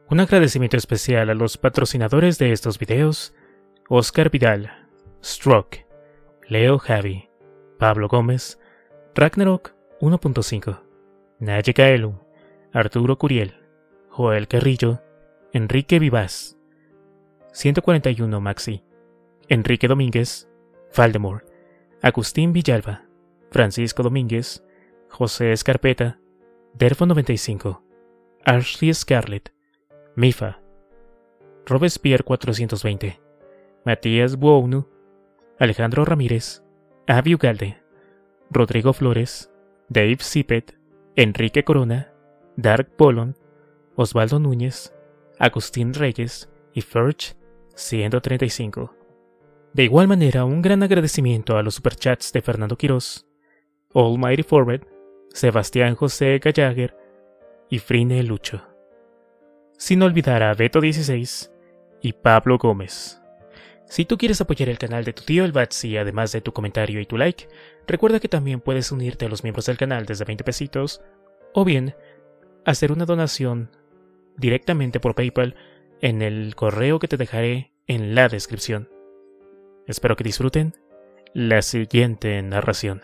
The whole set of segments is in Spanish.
Un agradecimiento especial a los patrocinadores de estos videos: Oscar Vidal, Stroke, Leo Javi, Pablo Gómez, Ragnarok 1.5, Naye Kaelu, Arturo Curiel, Joel Carrillo, Enrique Vivaz, 141 Maxi, Enrique Domínguez, Faldemore, Agustín Villalba, Francisco Domínguez, José Escarpeta, Derfo95, Ashley Scarlett, Mifa, Robespierre 420, Matías Buounu, Alejandro Ramírez, Avi Ugalde, Rodrigo Flores, Dave Zippet, Enrique Corona, Dark Polon, Osvaldo Núñez, Agustín Reyes y Ferch 135. De igual manera, un gran agradecimiento a los superchats de Fernando Quirós, Almighty Forward, Sebastián José Gallager y Frine Lucho. Sin olvidar a Beto16 y Pablo Gómez. Si tú quieres apoyar el canal de tu tío el Batsy, además de tu comentario y tu like, recuerda que también puedes unirte a los miembros del canal desde 20 pesitos, o bien hacer una donación directamente por PayPal en el correo que te dejaré en la descripción. Espero que disfruten la siguiente narración.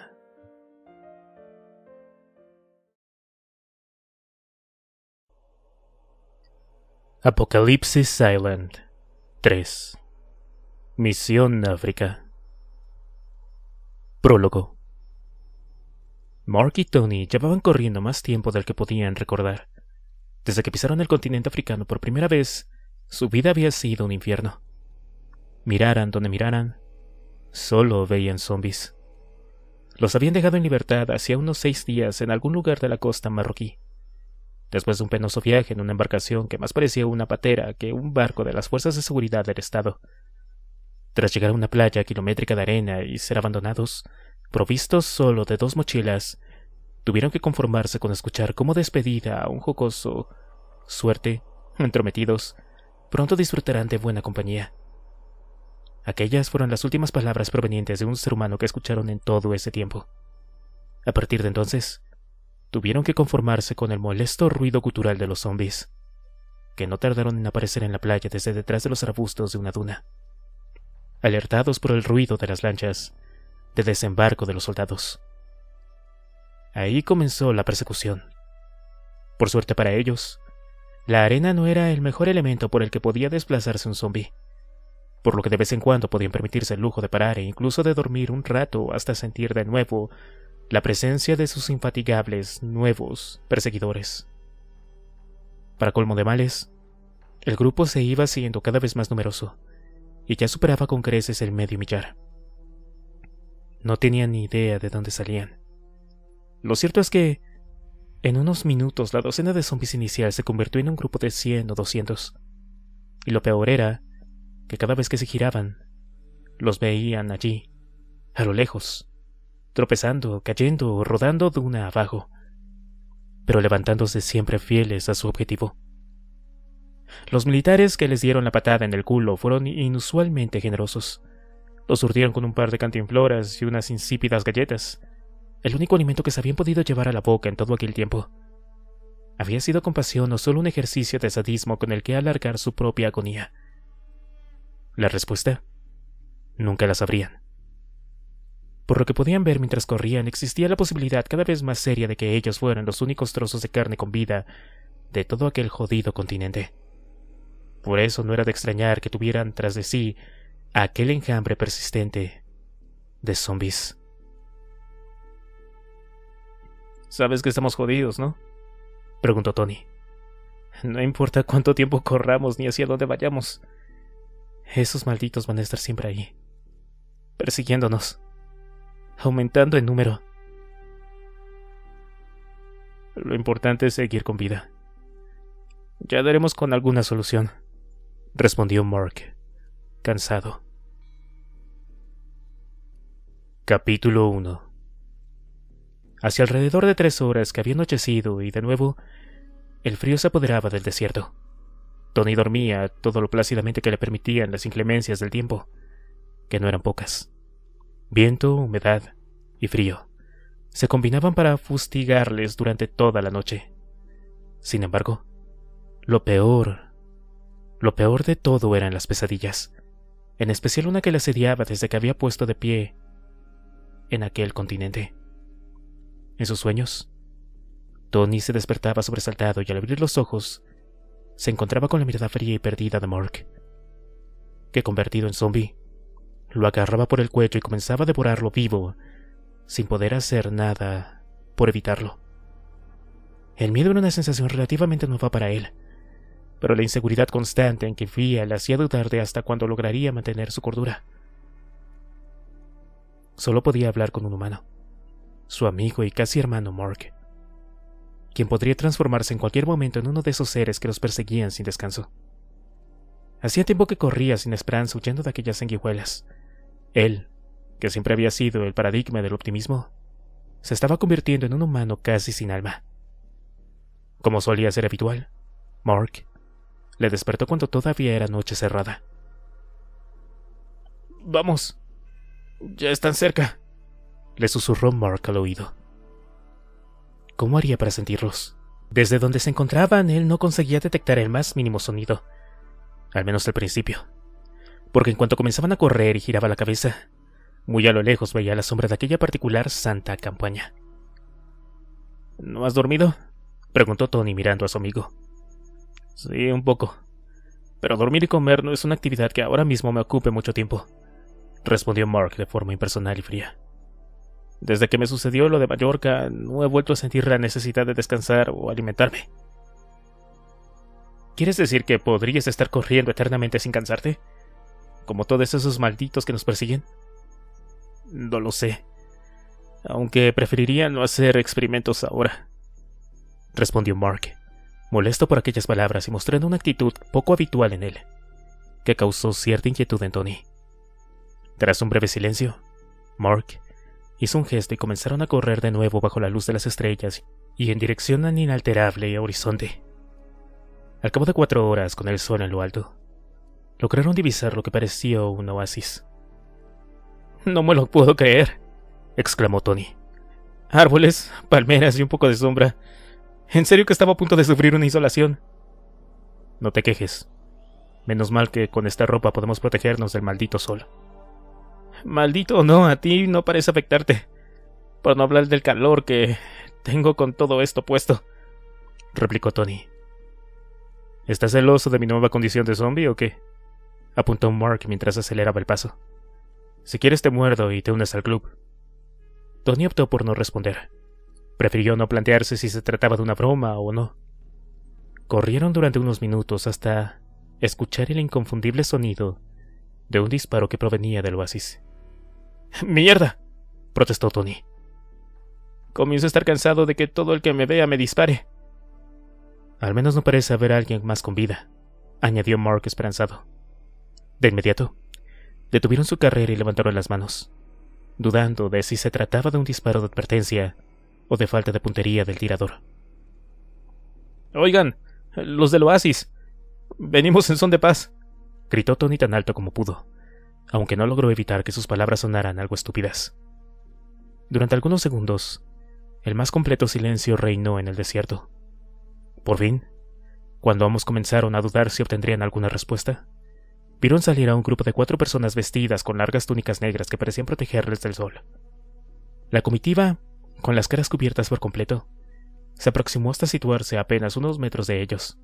Apocalipsis Island 3. Misión África. Prólogo. Mark y Tony llevaban corriendo más tiempo del que podían recordar. Desde que pisaron el continente africano por primera vez, su vida había sido un infierno. Miraran donde miraran, solo veían zombies. Los habían dejado en libertad hacía unos 6 días en algún lugar de la costa marroquí. Después de un penoso viaje en una embarcación que más parecía una patera que un barco de las fuerzas de seguridad del estado. Tras llegar a una playa kilométrica de arena y ser abandonados, provistos solo de 2 mochilas, tuvieron que conformarse con escuchar como despedida a un jocoso suerte, entrometidos, pronto disfrutarán de buena compañía. Aquellas fueron las últimas palabras provenientes de un ser humano que escucharon en todo ese tiempo. A partir de entonces, tuvieron que conformarse con el molesto ruido gutural de los zombies, que no tardaron en aparecer en la playa desde detrás de los arbustos de una duna, alertados por el ruido de las lanchas de desembarco de los soldados. Ahí comenzó la persecución. Por suerte para ellos, la arena no era el mejor elemento por el que podía desplazarse un zombi, por lo que de vez en cuando podían permitirse el lujo de parar e incluso de dormir un rato hasta sentir de nuevo la presencia de sus infatigables nuevos perseguidores. Para colmo de males, el grupo se iba haciendo cada vez más numeroso, y ya superaba con creces el medio millar. No tenían ni idea de dónde salían. Lo cierto es que, en unos minutos, la docena de zombies inicial se convirtió en un grupo de 100 o 200. Y lo peor era que cada vez que se giraban, los veían allí, a lo lejos, tropezando, cayendo o rodando duna abajo, pero levantándose siempre fieles a su objetivo. Los militares que les dieron la patada en el culo fueron inusualmente generosos. Los surtieron con un par de cantinfloras y unas insípidas galletas, el único alimento que se habían podido llevar a la boca en todo aquel tiempo. ¿Había sido compasión o solo un ejercicio de sadismo con el que alargar su propia agonía? La respuesta, nunca la sabrían. Por lo que podían ver mientras corrían, existía la posibilidad cada vez más seria de que ellos fueran los únicos trozos de carne con vida de todo aquel jodido continente. Por eso no era de extrañar que tuvieran tras de sí aquel enjambre persistente de zombies. «Sabes que estamos jodidos, ¿no?», preguntó Tony. «No importa cuánto tiempo corramos ni hacia dónde vayamos. Esos malditos van a estar siempre ahí, persiguiéndonos, aumentando en número. Lo importante es seguir con vida. Ya daremos con alguna solución», respondió Mark, cansado. Capítulo 1. Hacia alrededor de 3 horas que había anochecido y de nuevo el frío se apoderaba del desierto. Tony dormía todo lo plácidamente que le permitían las inclemencias del tiempo, que no eran pocas. Viento, humedad y frío se combinaban para fustigarles durante toda la noche. Sin embargo, lo peor Lo peor de todo eran las pesadillas, en especial una que le asediaba desde que había puesto de pie en aquel continente. En sus sueños, Tony se despertaba sobresaltado y al abrir los ojos, se encontraba con la mirada fría y perdida de Mark, que convertido en zombie, lo agarraba por el cuello y comenzaba a devorarlo vivo, sin poder hacer nada por evitarlo. El miedo era una sensación relativamente nueva para él, pero la inseguridad constante en que vivía le hacía dudar de hasta cuándo lograría mantener su cordura. Solo podía hablar con un humano, su amigo y casi hermano Mark, quien podría transformarse en cualquier momento en uno de esos seres que los perseguían sin descanso. Hacía tiempo que corría sin esperanza huyendo de aquellas sanguijuelas. Él, que siempre había sido el paradigma del optimismo, se estaba convirtiendo en un humano casi sin alma. Como solía ser habitual, Mark le despertó cuando todavía era noche cerrada. «Vamos, ya están cerca», le susurró Mark al oído. ¿Cómo haría para sentirlos? Desde donde se encontraban, él no conseguía detectar el más mínimo sonido, al menos al principio, porque en cuanto comenzaban a correr y giraba la cabeza, muy a lo lejos veía la sombra de aquella particular santa campaña. «¿No has dormido?», preguntó Tony mirando a su amigo. «Sí, un poco. Pero dormir y comer no es una actividad que ahora mismo me ocupe mucho tiempo», respondió Mark de forma impersonal y fría. «Desde que me sucedió lo de Mallorca, no he vuelto a sentir la necesidad de descansar o alimentarme». «¿Quieres decir que podrías estar corriendo eternamente sin cansarte? Como todos esos malditos que nos persiguen?» «No lo sé. Aunque preferiría no hacer experimentos ahora», respondió Mark, molesto por aquellas palabras y mostrando una actitud poco habitual en él, que causó cierta inquietud en Tony. Tras un breve silencio, Mark hizo un gesto y comenzaron a correr de nuevo bajo la luz de las estrellas y en dirección al inalterable horizonte. Al cabo de 4 horas, con el sol en lo alto, lograron divisar lo que parecía un oasis. «No me lo puedo creer», exclamó Tony. «Árboles, palmeras y un poco de sombra. En serio que estaba a punto de sufrir una insolación». «No te quejes. Menos mal que con esta ropa podemos protegernos del maldito sol». «Maldito o no, a ti no parece afectarte. Por no hablar del calor que tengo con todo esto puesto», replicó Tony. «¿Estás celoso de mi nueva condición de zombie o qué?», apuntó Mark mientras aceleraba el paso. «Si quieres te muerdo y te unes al club». Tony optó por no responder. Prefirió no plantearse si se trataba de una broma o no. Corrieron durante unos minutos hasta escuchar el inconfundible sonido de un disparo que provenía del oasis. «¡Mierda!», protestó Tony. «Comienzo a estar cansado de que todo el que me vea me dispare». «Al menos no parece haber alguien más con vida», añadió Mark esperanzado. De inmediato, detuvieron su carrera y levantaron las manos, dudando de si se trataba de un disparo de advertencia o de falta de puntería del tirador. «Oigan, los del oasis, venimos en son de paz», gritó Tony tan alto como pudo, aunque no logró evitar que sus palabras sonaran algo estúpidas. Durante algunos segundos, el más completo silencio reinó en el desierto. Por fin, cuando ambos comenzaron a dudar si obtendrían alguna respuesta, vieron salir a un grupo de 4 personas vestidas con largas túnicas negras que parecían protegerles del sol. La comitiva, con las caras cubiertas por completo, se aproximó hasta situarse a apenas unos metros de ellos.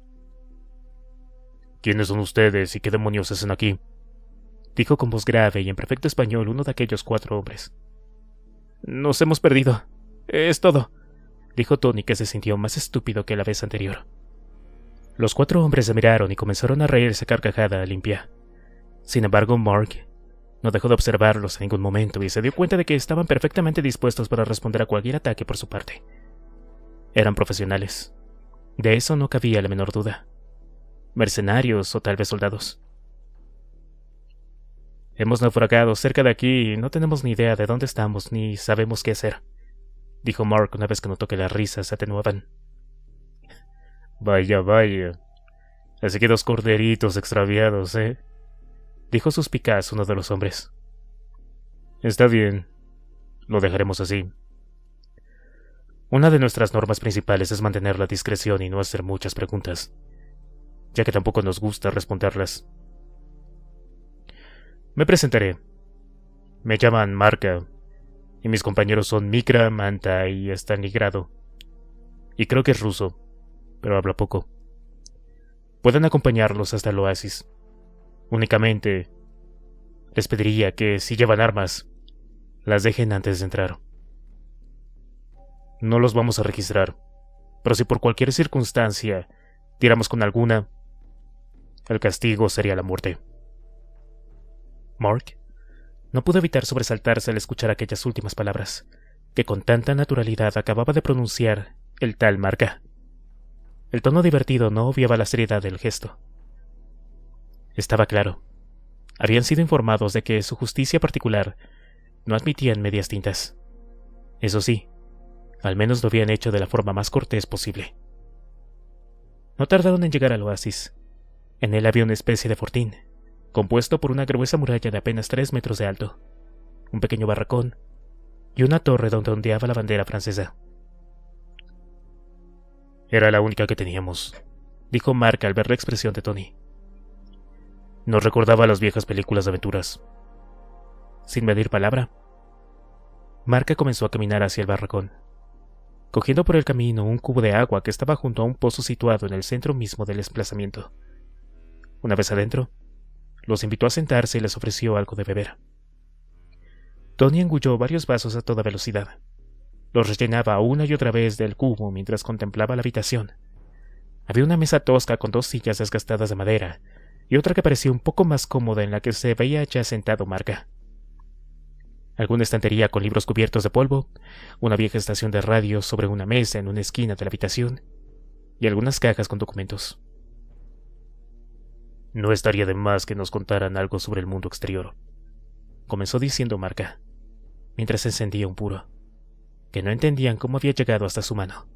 «¿Quiénes son ustedes y qué demonios hacen aquí?», dijo con voz grave y en perfecto español uno de aquellos 4 hombres. «Nos hemos perdido. Es todo», dijo Tony, que se sintió más estúpido que la vez anterior. Los 4 hombres se miraron y comenzaron a reírse a carcajada limpia. Sin embargo, Mark no dejó de observarlos en ningún momento y se dio cuenta de que estaban perfectamente dispuestos para responder a cualquier ataque por su parte. Eran profesionales. De eso no cabía la menor duda. Mercenarios o tal vez soldados. «Hemos naufragado cerca de aquí y no tenemos ni idea de dónde estamos ni sabemos qué hacer», dijo Mark una vez que notó que las risas se atenuaban. «Vaya, vaya. Así que 2 corderitos extraviados, ¿eh?», dijo suspicaz uno de los hombres. «Está bien. Lo dejaremos así. Una de nuestras normas principales es mantener la discreción y no hacer muchas preguntas. ya que tampoco nos gusta responderlas. Me presentaré. Me llaman Marca, y mis compañeros son Mikra, Manta y Stalingrado. Y creo que es ruso, pero habla poco. Pueden acompañarlos hasta el oasis. Únicamente les pediría que, si llevan armas, las dejen antes de entrar. No los vamos a registrar, pero si por cualquier circunstancia tiramos con alguna, el castigo sería la muerte. Mark no pudo evitar sobresaltarse al escuchar aquellas últimas palabras, que con tanta naturalidad acababa de pronunciar el tal Marca. El tono divertido no obviaba la seriedad del gesto. Estaba claro. Habían sido informados de que su justicia particular no admitía medias tintas. Eso sí, al menos lo habían hecho de la forma más cortés posible. No tardaron en llegar al oasis. En él había una especie de fortín, compuesto por una gruesa muralla de apenas 3 metros de alto, un pequeño barracón y una torre donde ondeaba la bandera francesa. Era la única que teníamos, dijo Mark al ver la expresión de Tony. Nos recordaba las viejas películas de aventuras. Sin medir palabra, Mark comenzó a caminar hacia el barracón, cogiendo por el camino un cubo de agua que estaba junto a un pozo situado en el centro mismo del emplazamiento. Una vez adentro, los invitó a sentarse y les ofreció algo de beber. Tony engulló varios vasos a toda velocidad. Los rellenaba una y otra vez del cubo mientras contemplaba la habitación. Había una mesa tosca con 2 sillas desgastadas de madera y otra que parecía un poco más cómoda en la que se veía ya sentado Marca. Alguna estantería con libros cubiertos de polvo, una vieja estación de radio sobre una mesa en una esquina de la habitación y algunas cajas con documentos. No estaría de más que nos contaran algo sobre el mundo exterior, comenzó diciendo Marca, mientras encendía un puro, que no entendían cómo había llegado hasta su mano.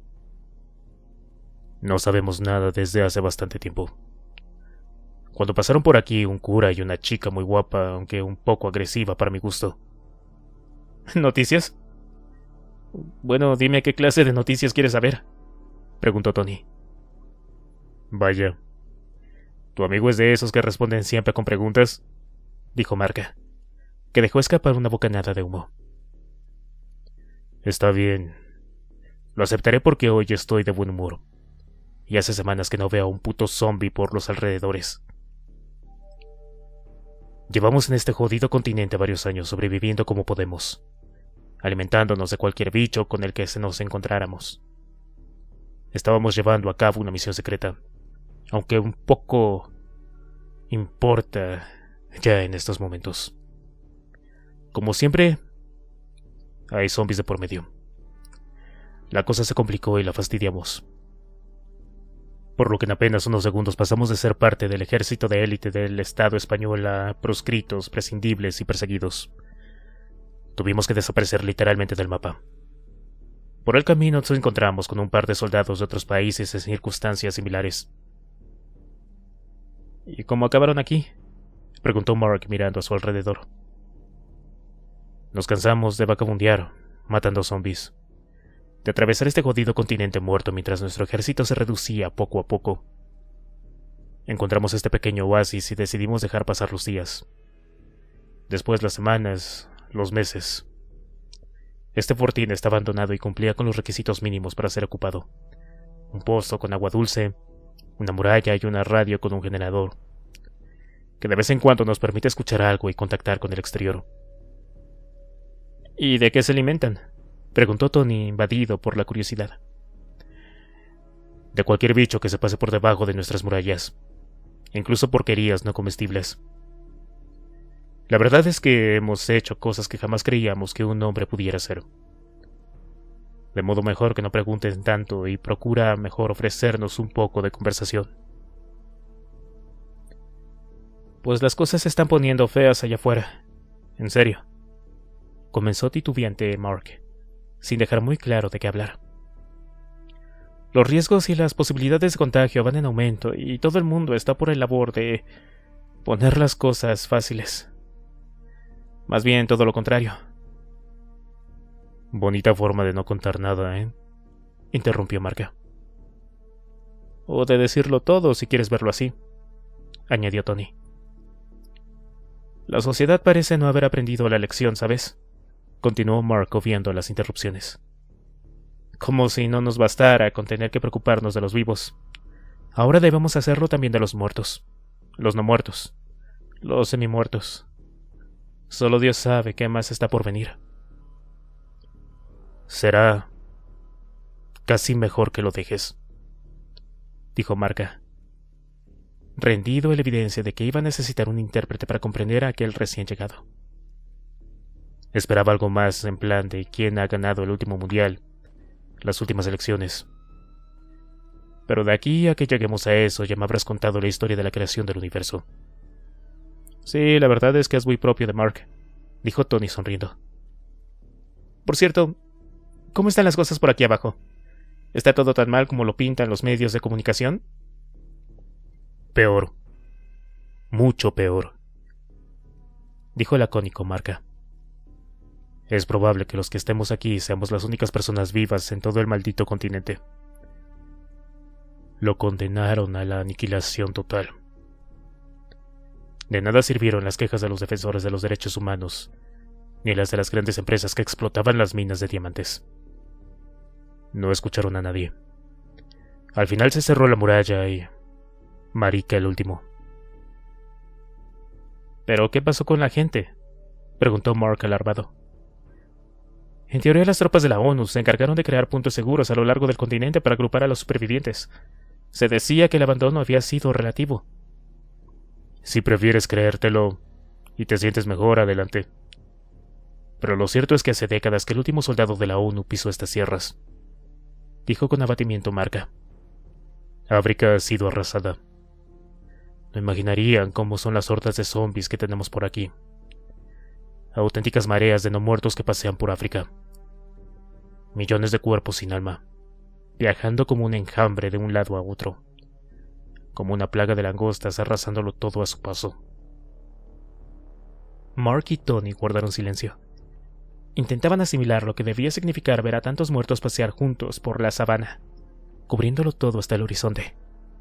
No sabemos nada desde hace bastante tiempo. Cuando pasaron por aquí un cura y una chica muy guapa, aunque un poco agresiva para mi gusto. ¿Noticias? Bueno, dime qué clase de noticias quieres saber, preguntó Tony. Vaya. ¿Tu amigo es de esos que responden siempre con preguntas?, dijo Marca, que dejó escapar una bocanada de humo. Está bien. Lo aceptaré porque hoy estoy de buen humor. Y hace semanas que no veo a un puto zombie por los alrededores. Llevamos en este jodido continente varios años sobreviviendo como podemos, alimentándonos de cualquier bicho con el que nos encontráramos. Estábamos llevando a cabo una misión secreta, aunque un poco importa ya en estos momentos. Como siempre, hay zombies de por medio. La cosa se complicó y la fastidiamos. Por lo que en apenas unos segundos pasamos de ser parte del ejército de élite del Estado español a proscritos, prescindibles y perseguidos. Tuvimos que desaparecer literalmente del mapa. Por el camino nos encontramos con un par de soldados de otros países en circunstancias similares. ¿Y cómo acabaron aquí?, preguntó Mark mirando a su alrededor. Nos cansamos de vagabundear, matando zombies, de atravesar este jodido continente muerto mientras nuestro ejército se reducía poco a poco. Encontramos este pequeño oasis y decidimos dejar pasar los días. Después las semanas, los meses. Este fortín está abandonado y cumplía con los requisitos mínimos para ser ocupado. Un pozo con agua dulce, una muralla y una radio con un generador, que de vez en cuando nos permite escuchar algo y contactar con el exterior. ¿Y de qué se alimentan?, preguntó Tony, invadido por la curiosidad. De cualquier bicho que se pase por debajo de nuestras murallas, incluso porquerías no comestibles. La verdad es que hemos hecho cosas que jamás creíamos que un hombre pudiera hacer. De modo mejor que no pregunten tanto y procura mejor ofrecernos un poco de conversación. Pues las cosas se están poniendo feas allá afuera. En serio, comenzó titubeante Mark, sin dejar muy claro de qué hablar. Los riesgos y las posibilidades de contagio van en aumento y todo el mundo está por el labor de poner las cosas fáciles. Más bien todo lo contrario. Bonita forma de no contar nada, ¿eh?, interrumpió Marca. O de decirlo todo, si quieres verlo así, añadió Tony. La sociedad parece no haber aprendido la lección, ¿sabes? Continuó Mark obviando las interrupciones. Como si no nos bastara con tener que preocuparnos de los vivos. Ahora debemos hacerlo también de los muertos. Los no muertos. Los semimuertos. Solo Dios sabe qué más está por venir. Será casi mejor que lo dejes, dijo Marca, rendido en la evidencia de que iba a necesitar un intérprete para comprender a aquel recién llegado. Esperaba algo más en plan de quién ha ganado el último mundial, las últimas elecciones. Pero de aquí a que lleguemos a eso ya me habrás contado la historia de la creación del universo. Sí, la verdad es que es muy propio de Mark, dijo Tony sonriendo. Por cierto, ¿cómo están las cosas por aquí abajo? ¿Está todo tan mal como lo pintan los medios de comunicación? Peor. Mucho peor, dijo el lacónico Marca. Es probable que los que estemos aquí seamos las únicas personas vivas en todo el maldito continente. Lo condenaron a la aniquilación total. De nada sirvieron las quejas de los defensores de los derechos humanos, ni las de las grandes empresas que explotaban las minas de diamantes. No escucharon a nadie. Al final se cerró la muralla y... Marika el último. ¿Pero qué pasó con la gente?, preguntó Mark alarmado. En teoría las tropas de la ONU se encargaron de crear puntos seguros a lo largo del continente para agrupar a los supervivientes. Se decía que el abandono había sido relativo. Si prefieres creértelo y te sientes mejor, adelante. Pero lo cierto es que hace décadas que el último soldado de la ONU pisó estas tierras, dijo con abatimiento Marca. África ha sido arrasada. No imaginarían cómo son las hordas de zombies que tenemos por aquí. Auténticas mareas de no muertos que pasean por África. Millones de cuerpos sin alma, viajando como un enjambre de un lado a otro, como una plaga de langostas arrasándolo todo a su paso. Mark y Tony guardaron silencio. Intentaban asimilar lo que debía significar ver a tantos muertos pasear juntos por la sabana, cubriéndolo todo hasta el horizonte.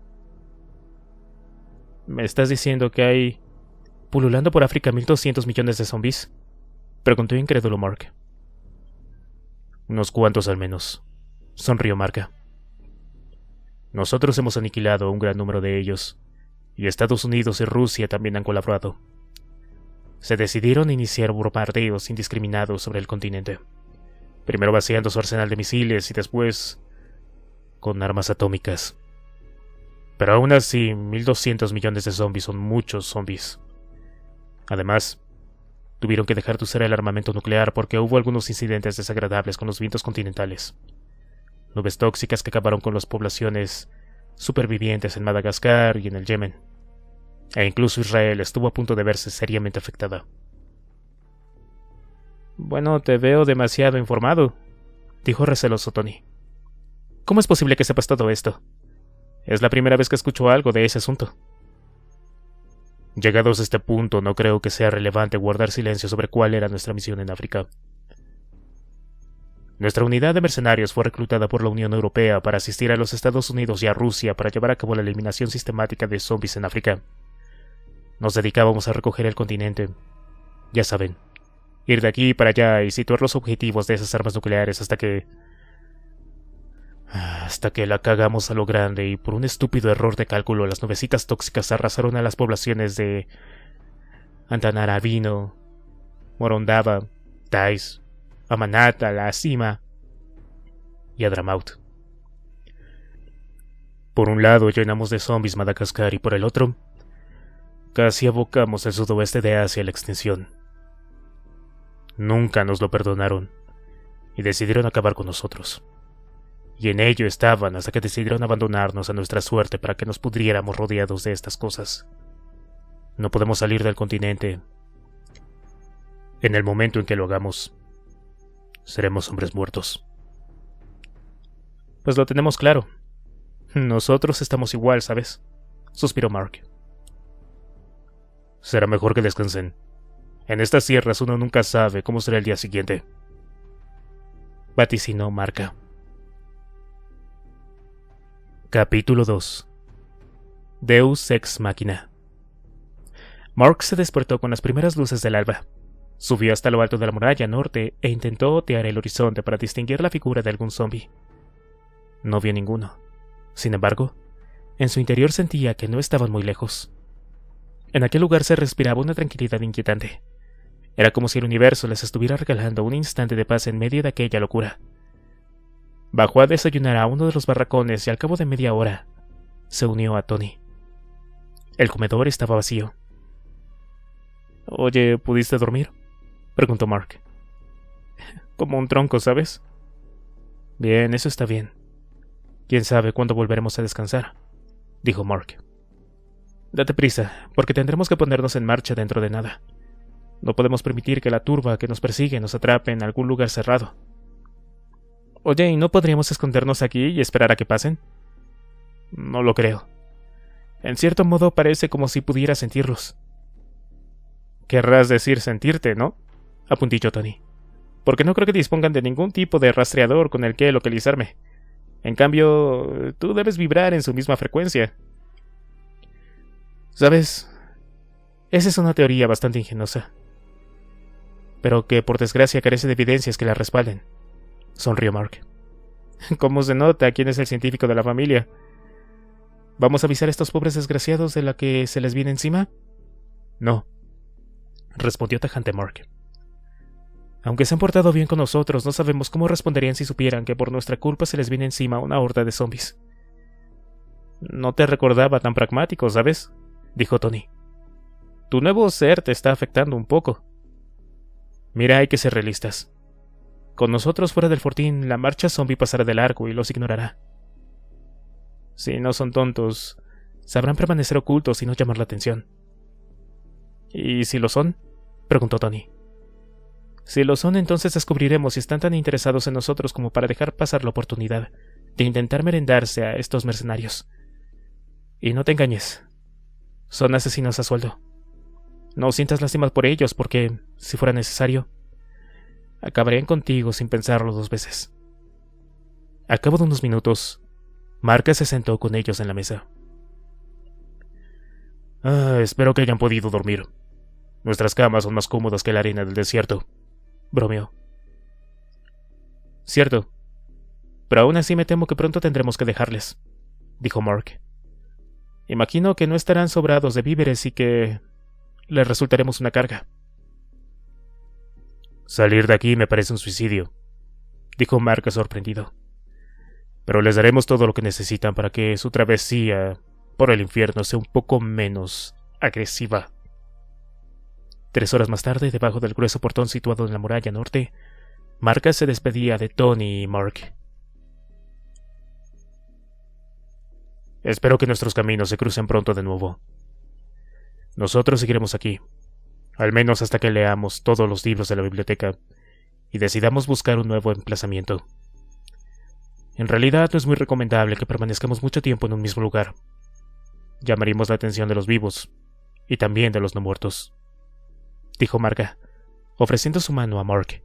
¿Me estás diciendo que hay, pululando por África, 1.200 millones de zombies?, preguntó incrédulo Mark. Unos cuantos al menos, sonrió Marca. Nosotros hemos aniquilado a un gran número de ellos, y Estados Unidos y Rusia también han colaborado. Se decidieron a iniciar bombardeos indiscriminados sobre el continente, primero vaciando su arsenal de misiles y después con armas atómicas. Pero aún así, 1.200 millones de zombies son muchos zombies. Además, tuvieron que dejar de usar el armamento nuclear porque hubo algunos incidentes desagradables con los vientos continentales. Nubes tóxicas que acabaron con las poblaciones supervivientes en Madagascar y en el Yemen. E incluso Israel estuvo a punto de verse seriamente afectada. Bueno, te veo demasiado informado, dijo receloso Tony. ¿Cómo es posible que sepas todo esto? Es la primera vez que escucho algo de ese asunto. Llegados a este punto, no creo que sea relevante guardar silencio sobre cuál era nuestra misión en África. Nuestra unidad de mercenarios fue reclutada por la Unión Europea para asistir a los Estados Unidos y a Rusia para llevar a cabo la eliminación sistemática de zombies en África. Nos dedicábamos a recoger el continente. Ya saben, ir de aquí para allá y situar los objetivos de esas armas nucleares hasta que la cagamos a lo grande y por un estúpido error de cálculo las nubecitas tóxicas arrasaron a las poblaciones de Antananarivo, Morondava, Tais, Amanata, La Cima y Hadramaut. Por un lado llenamos de zombies Madagascar y por el otro casi abocamos el sudoeste de Asia a la extinción. Nunca nos lo perdonaron y decidieron acabar con nosotros. Y en ello estaban hasta que decidieron abandonarnos a nuestra suerte para que nos pudriéramos rodeados de estas cosas. No podemos salir del continente. En el momento en que lo hagamos, seremos hombres muertos. Pues lo tenemos claro. Nosotros estamos igual, ¿sabes?, suspiró Mark. Será mejor que descansen. En estas sierras uno nunca sabe cómo será el día siguiente, vaticinó Marca. Capítulo 2. Deus Ex Machina. Mark se despertó con las primeras luces del alba. Subió hasta lo alto de la muralla norte e intentó otear el horizonte para distinguir la figura de algún zombi. No vio ninguno. Sin embargo, en su interior sentía que no estaban muy lejos. En aquel lugar se respiraba una tranquilidad inquietante. Era como si el universo les estuviera regalando un instante de paz en medio de aquella locura. Bajó a desayunar a uno de los barracones y al cabo de media hora se unió a Tony. El comedor estaba vacío. «Oye, ¿pudiste dormir?», preguntó Mark. «Como un tronco, ¿sabes?». «Bien, eso está bien. ¿Quién sabe cuándo volveremos a descansar?», dijo Mark. «Date prisa, porque tendremos que ponernos en marcha dentro de nada. No podemos permitir que la turba que nos persigue nos atrape en algún lugar cerrado». «Oye, ¿y no podríamos escondernos aquí y esperar a que pasen?». «No lo creo. En cierto modo parece como si pudiera sentirlos». «Querrás decir sentirte, ¿no?», apuntilló Tony. «Porque no creo que dispongan de ningún tipo de rastreador con el que localizarme. En cambio, tú debes vibrar en su misma frecuencia». «¿Sabes? Esa es una teoría bastante ingeniosa, pero que por desgracia carece de evidencias que la respalden», sonrió Mark. «¿Cómo se nota quién es el científico de la familia? ¿Vamos a avisar a estos pobres desgraciados de la que se les viene encima?». «No», respondió tajante Mark. «Aunque se han portado bien con nosotros, no sabemos cómo responderían si supieran que por nuestra culpa se les viene encima una horda de zombies». «No te recordaba tan pragmático, ¿sabes?», dijo Tony. «Tu nuevo ser te está afectando un poco. Mira, hay que ser realistas. Con nosotros fuera del fortín, la marcha zombie pasará de largo y los ignorará. Si no son tontos, sabrán permanecer ocultos y no llamar la atención». «¿Y si lo son?», preguntó Tony. «Si lo son, entonces descubriremos si están tan interesados en nosotros como para dejar pasar la oportunidad de intentar merendarse a estos mercenarios. Y no te engañes, son asesinos a sueldo. No sientas lástima por ellos porque, si fuera necesario, acabarían contigo sin pensarlo dos veces». Al cabo de unos minutos, Mark se sentó con ellos en la mesa. «Espero que hayan podido dormir. Nuestras camas son más cómodas que la arena del desierto», bromeó. «Cierto, pero aún así me temo que pronto tendremos que dejarles», dijo Mark. «Imagino que no estarán sobrados de víveres y que les resultaremos una carga». «Salir de aquí me parece un suicidio», dijo Mark sorprendido. «Pero les daremos todo lo que necesitan para que su travesía por el infierno sea un poco menos agresiva». 3 horas más tarde, debajo del grueso portón situado en la muralla norte, Mark se despedía de Tony y Mark. «Espero que nuestros caminos se crucen pronto de nuevo. Nosotros seguiremos aquí, al menos hasta que leamos todos los libros de la biblioteca y decidamos buscar un nuevo emplazamiento. En realidad no es muy recomendable que permanezcamos mucho tiempo en un mismo lugar. Llamaríamos la atención de los vivos y también de los no muertos», dijo Mark, ofreciendo su mano a Mark.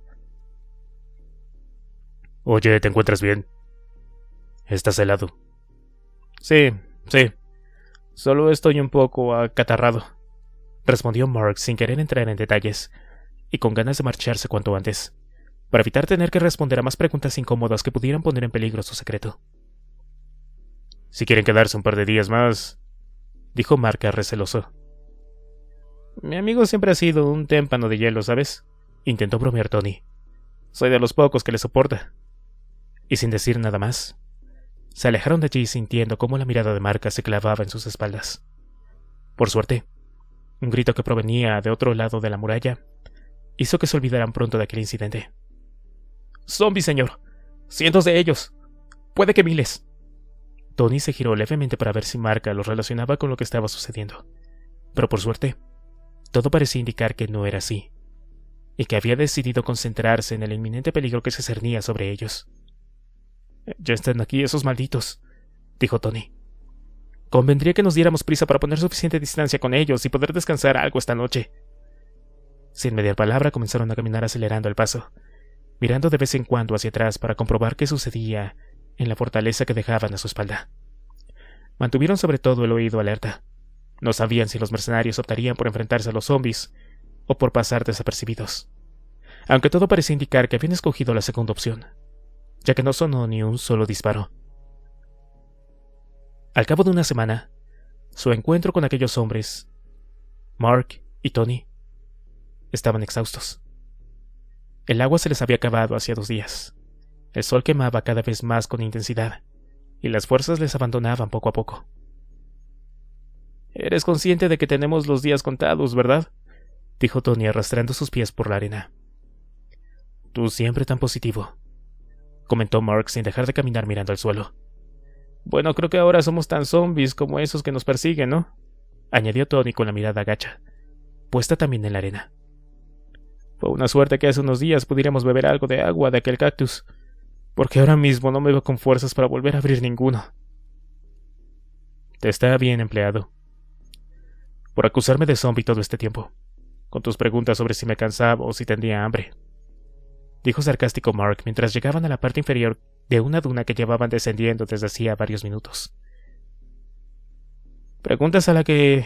«Oye, ¿te encuentras bien? Estás helado». Sí, solo estoy un poco acatarrado», respondió Mark sin querer entrar en detalles y con ganas de marcharse cuanto antes, para evitar tener que responder a más preguntas incómodas que pudieran poner en peligro su secreto. «Si quieren quedarse un par de días más», dijo Mark receloso. «Mi amigo siempre ha sido un témpano de hielo, ¿sabes?», intentó bromear Tony. «Soy de los pocos que le soporta». Y sin decir nada más, se alejaron de allí sintiendo cómo la mirada de Mark se clavaba en sus espaldas. Por suerte, un grito que provenía de otro lado de la muralla hizo que se olvidaran pronto de aquel incidente. «¡Zombies, señor! ¡Cientos de ellos! ¡Puede que miles!». Tony se giró levemente para ver si Mark los relacionaba con lo que estaba sucediendo, pero por suerte, todo parecía indicar que no era así, y que había decidido concentrarse en el inminente peligro que se cernía sobre ellos. «Ya están aquí esos malditos», dijo Tony. «Convendría que nos diéramos prisa para poner suficiente distancia con ellos y poder descansar algo esta noche». Sin mediar palabra comenzaron a caminar acelerando el paso, mirando de vez en cuando hacia atrás para comprobar qué sucedía en la fortaleza que dejaban a su espalda. Mantuvieron sobre todo el oído alerta. No sabían si los mercenarios optarían por enfrentarse a los zombies o por pasar desapercibidos, aunque todo parecía indicar que habían escogido la segunda opción, ya que no sonó ni un solo disparo. Al cabo de una semana, su encuentro con aquellos hombres, Mark y Tony, estaban exhaustos. El agua se les había acabado hacía 2 días. El sol quemaba cada vez más con intensidad, y las fuerzas les abandonaban poco a poco. «Eres consciente de que tenemos los días contados, ¿verdad?», dijo Tony arrastrando sus pies por la arena. «Tú siempre tan positivo», comentó Mark sin dejar de caminar mirando al suelo. «Bueno, creo que ahora somos tan zombies como esos que nos persiguen, ¿no?», añadió Tony con la mirada gacha, puesta también en la arena. «Fue una suerte que hace unos días pudiéramos beber algo de agua de aquel cactus, porque ahora mismo no me veo con fuerzas para volver a abrir ninguno». «Te está bien empleado. Por acusarme de zombie todo este tiempo, con tus preguntas sobre si me cansaba o si tendría hambre», dijo sarcástico Mark mientras llegaban a la parte inferior de una duna que llevaban descendiendo desde hacía varios minutos. «Preguntas a la que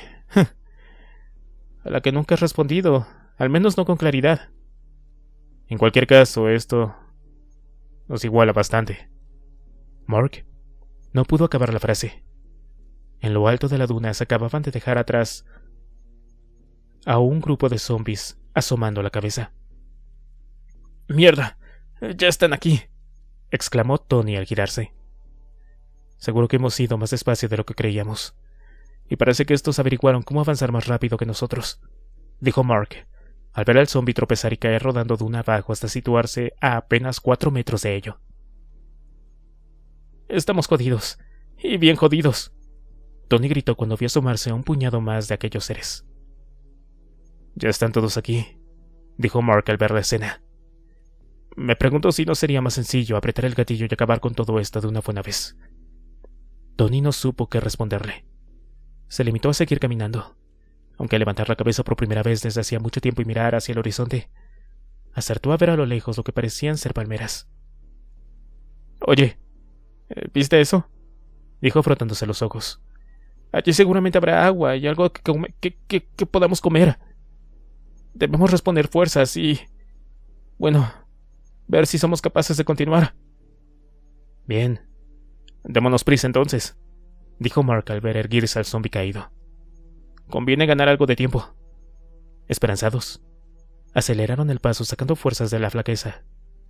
nunca has respondido, al menos no con claridad. En cualquier caso, esto nos iguala bastante». Mark no pudo acabar la frase. En lo alto de la duna se acababan de dejar atrás a un grupo de zombies asomando la cabeza. «¡Mierda! ¡Ya están aquí!», exclamó Tony al girarse. «Seguro que hemos ido más despacio de lo que creíamos, y parece que estos averiguaron cómo avanzar más rápido que nosotros», dijo Mark, al ver al zombi tropezar y caer rodando duna abajo hasta situarse a apenas 4 metros de ello. «Estamos jodidos, y bien jodidos», Tony gritó cuando vio asomarse a un puñado más de aquellos seres. «Ya están todos aquí», dijo Mark al ver la escena. «Me pregunto si no sería más sencillo apretar el gatillo y acabar con todo esto de una buena vez». Tony no supo qué responderle. Se limitó a seguir caminando, aunque al levantar la cabeza por primera vez desde hacía mucho tiempo y mirar hacia el horizonte, acertó a ver a lo lejos lo que parecían ser palmeras. «Oye, ¿viste eso?», dijo frotándose los ojos. «Allí seguramente habrá agua y algo que podamos comer. Debemos responder fuerzas y... bueno, ver si somos capaces de continuar». «Bien, démonos prisa entonces», dijo Mark al ver erguirse al zombi caído. «Conviene ganar algo de tiempo». Esperanzados, aceleraron el paso sacando fuerzas de la flaqueza.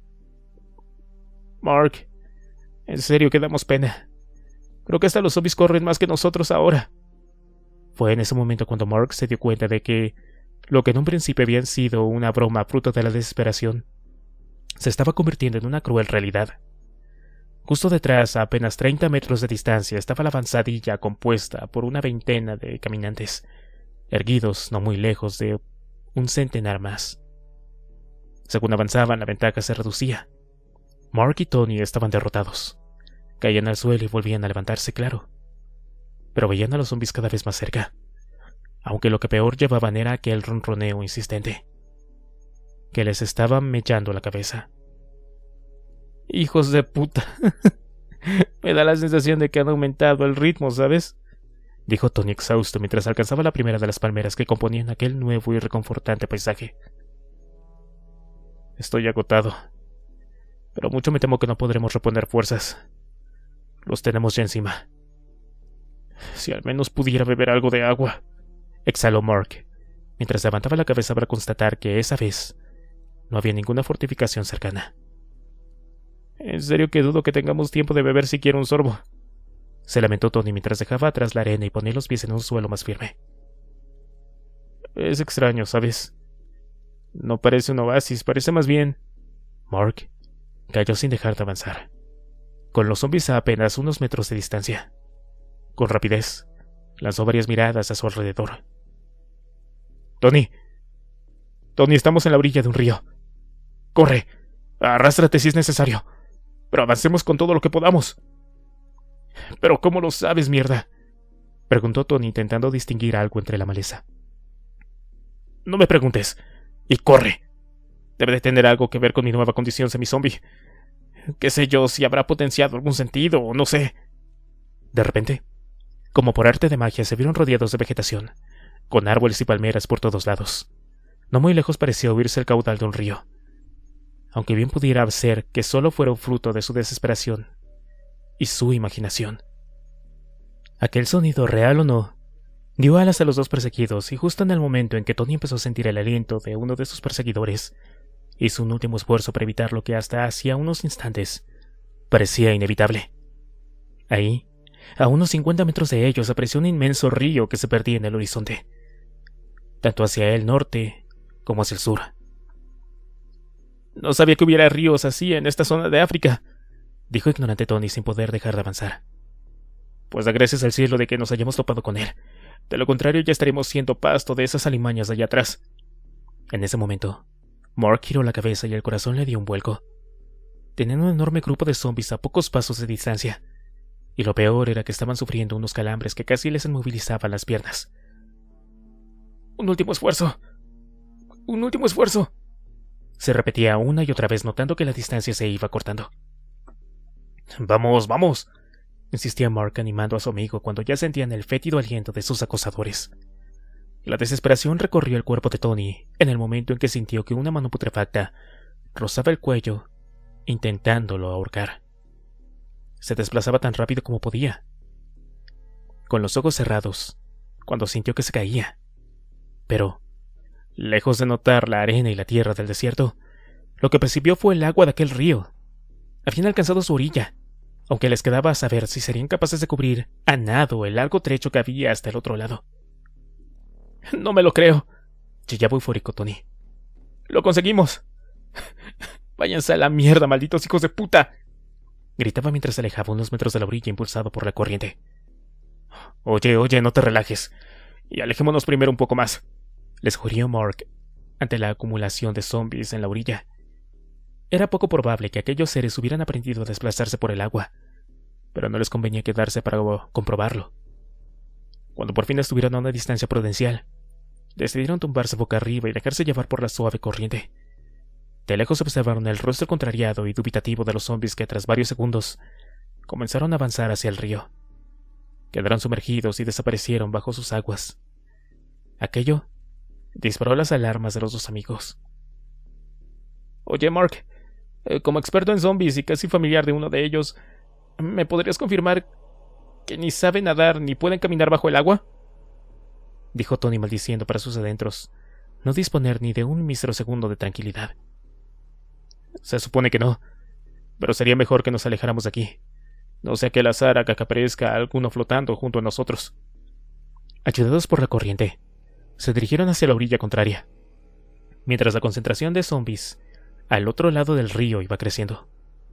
«Mark, en serio que damos pena. Creo que hasta los zombies corren más que nosotros ahora». Fue en ese momento cuando Mark se dio cuenta de que lo que en un principio había sido una broma fruto de la desesperación se estaba convirtiendo en una cruel realidad. Justo detrás, a apenas 30 metros de distancia, estaba la avanzadilla compuesta por una veintena de caminantes, erguidos no muy lejos de un centenar más. Según avanzaban, la ventaja se reducía. Mark y Tony estaban derrotados. Caían al suelo y volvían a levantarse, claro. Pero veían a los zombies cada vez más cerca, aunque lo que peor llevaban era aquel ronroneo insistente que les estaba mellando la cabeza. «Hijos de puta». Me da la sensación de que han aumentado el ritmo, ¿sabes?, dijo Tony exhausto mientras alcanzaba la primera de las palmeras que componían aquel nuevo y reconfortante paisaje. «Estoy agotado, pero mucho me temo que no podremos reponer fuerzas. Los tenemos ya encima. Si al menos pudiera beber algo de agua», exhaló Mark, mientras levantaba la cabeza para constatar que esa vez no había ninguna fortificación cercana. «En serio que dudo que tengamos tiempo de beber siquiera un sorbo», se lamentó Tony mientras dejaba atrás la arena y ponía los pies en un suelo más firme. «Es extraño, ¿sabes? No parece un oasis, parece más bien...». Mark cayó sin dejar de avanzar, con los zombies a apenas unos metros de distancia. Con rapidez, lanzó varias miradas a su alrededor. «Tony, estamos en la orilla de un río. Corre, arrástrate si es necesario, pero avancemos con todo lo que podamos». «¿Pero cómo lo sabes, mierda?», preguntó Tony intentando distinguir algo entre la maleza. «No me preguntes, y corre. Debe de tener algo que ver con mi nueva condición semi-zombie. Qué sé yo, si habrá potenciado algún sentido o no sé». De repente, Como por arte de magia se vieron rodeados de vegetación, con árboles y palmeras por todos lados. No muy lejos parecía oírse el caudal de un río, aunque bien pudiera ser que solo fuera un fruto de su desesperación y su imaginación. Aquel sonido, real o no, dio alas a los dos perseguidos, y justo en el momento en que Tony empezó a sentir el aliento de uno de sus perseguidores, hizo un último esfuerzo para evitar lo que hasta hacía unos instantes parecía inevitable. Ahí, a unos 50 metros de ellos, apareció un inmenso río que se perdía en el horizonte, tanto hacia el norte como hacia el sur. «No sabía que hubiera ríos así en esta zona de África», dijo ignorante Tony sin poder dejar de avanzar. «Pues da gracias al cielo de que nos hayamos topado con él. De lo contrario ya estaríamos siendo pasto de esas alimañas de allá atrás». En ese momento, Mark giró la cabeza y el corazón le dio un vuelco. Tenían un enorme grupo de zombies a pocos pasos de distancia, y lo peor era que estaban sufriendo unos calambres que casi les inmovilizaban las piernas. «Un último esfuerzo. Un último esfuerzo», se repetía una y otra vez, notando que la distancia se iba cortando. «Vamos, vamos», insistía Mark animando a su amigo cuando ya sentían el fétido aliento de sus acosadores. La desesperación recorrió el cuerpo de Tony en el momento en que sintió que una mano putrefacta rozaba el cuello, intentándolo ahorcar. Se desplazaba tan rápido como podía, con los ojos cerrados, cuando sintió que se caía. Pero, lejos de notar la arena y la tierra del desierto, lo que percibió fue el agua de aquel río. Habían alcanzado su orilla, aunque les quedaba saber si serían capaces de cubrir a nado el largo trecho que había hasta el otro lado. «No me lo creo», chillaba eufórico Tony. «¡Lo conseguimos! ¡Váyanse a la mierda, malditos hijos de puta!», gritaba mientras se alejaba unos metros de la orilla impulsado por la corriente. Oye, no te relajes, y alejémonos primero un poco más», les jurió Mark ante la acumulación de zombies en la orilla. Era poco probable que aquellos seres hubieran aprendido a desplazarse por el agua, pero no les convenía quedarse para comprobarlo. Cuando por fin estuvieron a una distancia prudencial, decidieron tumbarse boca arriba y dejarse llevar por la suave corriente. De lejos observaron el rostro contrariado y dubitativo de los zombies que, tras varios segundos, comenzaron a avanzar hacia el río. Quedaron sumergidos y desaparecieron bajo sus aguas. Aquello disparó las alarmas de los dos amigos. «Oye, Mark, como experto en zombies y casi familiar de uno de ellos, ¿me podrías confirmar que ni saben nadar ni pueden caminar bajo el agua?», dijo Tony maldiciendo para sus adentros no disponer ni de un mísero segundo de tranquilidad. «Se supone que no, pero sería mejor que nos alejáramos de aquí. No sea que al azar haga que aparezca alguno flotando junto a nosotros». Ayudados por la corriente, se dirigieron hacia la orilla contraria, mientras la concentración de zombies al otro lado del río iba creciendo.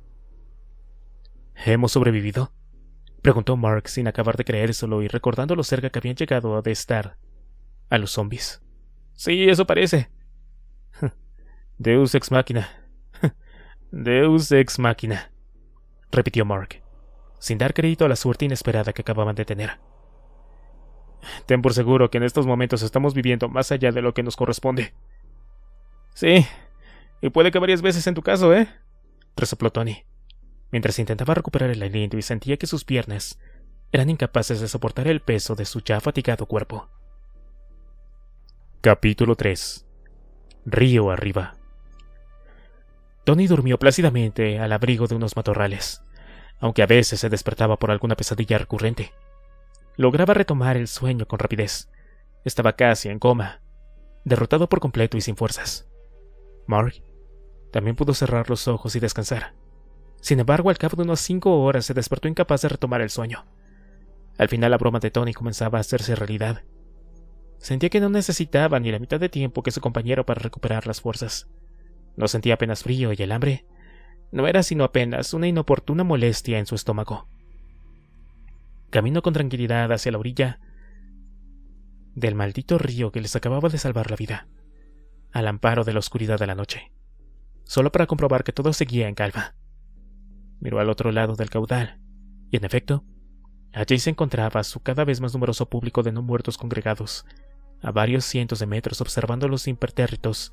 «¿Hemos sobrevivido?», preguntó Mark sin acabar de creérselo y recordando lo cerca que habían llegado de estar a los zombies. «Sí, eso parece». «Deus ex machina. Deus ex machina», repitió Mark, sin dar crédito a la suerte inesperada que acababan de tener. «Ten por seguro que en estos momentos estamos viviendo más allá de lo que nos corresponde». «Sí, y puede que varias veces en tu caso, resopló Tony, mientras intentaba recuperar el aliento y sentía que sus piernas eran incapaces de soportar el peso de su ya fatigado cuerpo. Capítulo 3. Río arriba. Tony durmió plácidamente al abrigo de unos matorrales, aunque a veces se despertaba por alguna pesadilla recurrente. Lograba retomar el sueño con rapidez. Estaba casi en coma, derrotado por completo y sin fuerzas. Mark también pudo cerrar los ojos y descansar. Sin embargo, al cabo de unas 5 horas se despertó incapaz de retomar el sueño. Al final la broma de Tony comenzaba a hacerse realidad. Sentía que no necesitaba ni la mitad de tiempo que su compañero para recuperar las fuerzas. No sentía apenas frío y el hambre no era sino apenas una inoportuna molestia en su estómago. Caminó con tranquilidad hacia la orilla del maldito río que les acababa de salvar la vida, al amparo de la oscuridad de la noche, solo para comprobar que todo seguía en calma. Miró al otro lado del caudal, y en efecto, allí se encontraba su cada vez más numeroso público de no muertos congregados, a varios cientos de metros observándolos impertérritos.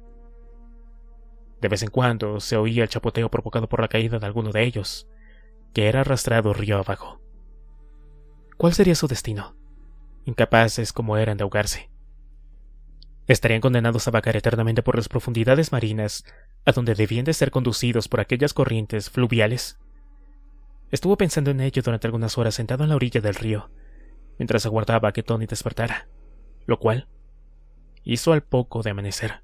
De vez en cuando se oía el chapoteo provocado por la caída de alguno de ellos, que era arrastrado río abajo. ¿Cuál sería su destino? Incapaces como eran de ahogarse. Estarían condenados a vagar eternamente por las profundidades marinas, a donde debían de ser conducidos por aquellas corrientes fluviales. Estuvo pensando en ello durante algunas horas sentado en la orilla del río, mientras aguardaba a que Tony despertara, lo cual hizo al poco de amanecer.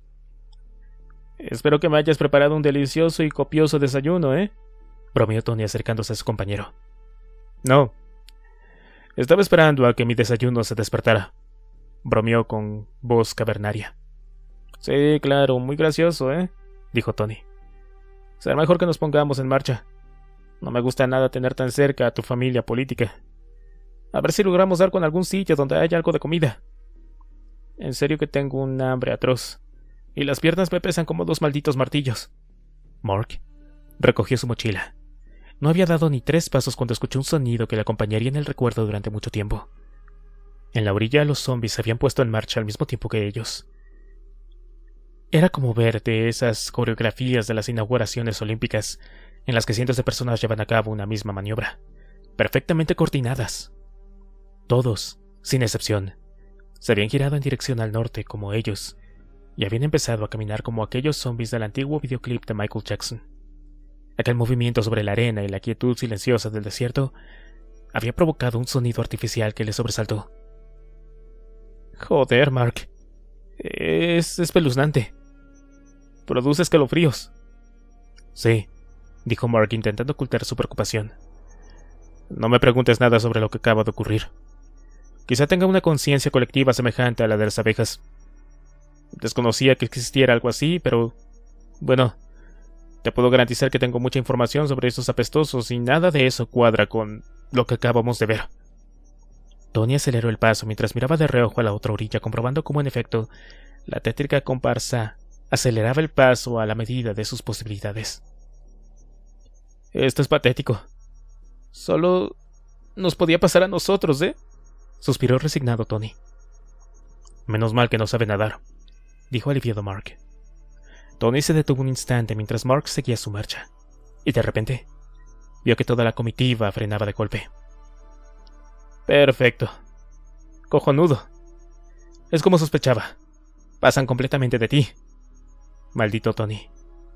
«Espero que me hayas preparado un delicioso y copioso desayuno, ¿eh?», bromeó Tony acercándose a su compañero. «No. Estaba esperando a que mi desayuno se despertara», bromeó con voz cavernaria. «Sí, claro, muy gracioso, ¿eh?», dijo Tony. «Será mejor que nos pongamos en marcha. No me gusta nada tener tan cerca a tu familia política. A ver si logramos dar con algún sitio donde haya algo de comida. En serio que tengo un hambre atroz, y las piernas me pesan como 2 malditos martillos». Mark recogió su mochila. No había dado ni 3 pasos cuando escuchó un sonido que le acompañaría en el recuerdo durante mucho tiempo. En la orilla los zombies se habían puesto en marcha al mismo tiempo que ellos. Era como ver de esas coreografías de las inauguraciones olímpicas en las que cientos de personas llevan a cabo una misma maniobra, perfectamente coordinadas. Todos, sin excepción, se habían girado en dirección al norte como ellos, y habían empezado a caminar como aquellos zombies del antiguo videoclip de Michael Jackson. Aquel movimiento sobre la arena y la quietud silenciosa del desierto había provocado un sonido artificial que le sobresaltó. «Joder, Mark. Es espeluznante. Produce escalofríos». «Sí», dijo Mark intentando ocultar su preocupación. «No me preguntes nada sobre lo que acaba de ocurrir. Quizá tenga una conciencia colectiva semejante a la de las abejas. Desconocía que existiera algo así, pero... bueno, te puedo garantizar que tengo mucha información sobre estos apestosos y nada de eso cuadra con lo que acabamos de ver». Tony aceleró el paso mientras miraba de reojo a la otra orilla, comprobando cómo en efecto la tétrica comparsa aceleraba el paso a la medida de sus posibilidades. «Esto es patético. Solo nos podía pasar a nosotros, ¿eh?», suspiró resignado Tony. «Menos mal que no sabe nadar», dijo aliviado Mark. Tony se detuvo un instante mientras Mark seguía su marcha, y de repente vio que toda la comitiva frenaba de golpe. «Perfecto. Cojonudo. Es como sospechaba. Pasan completamente de ti. Maldito Tony.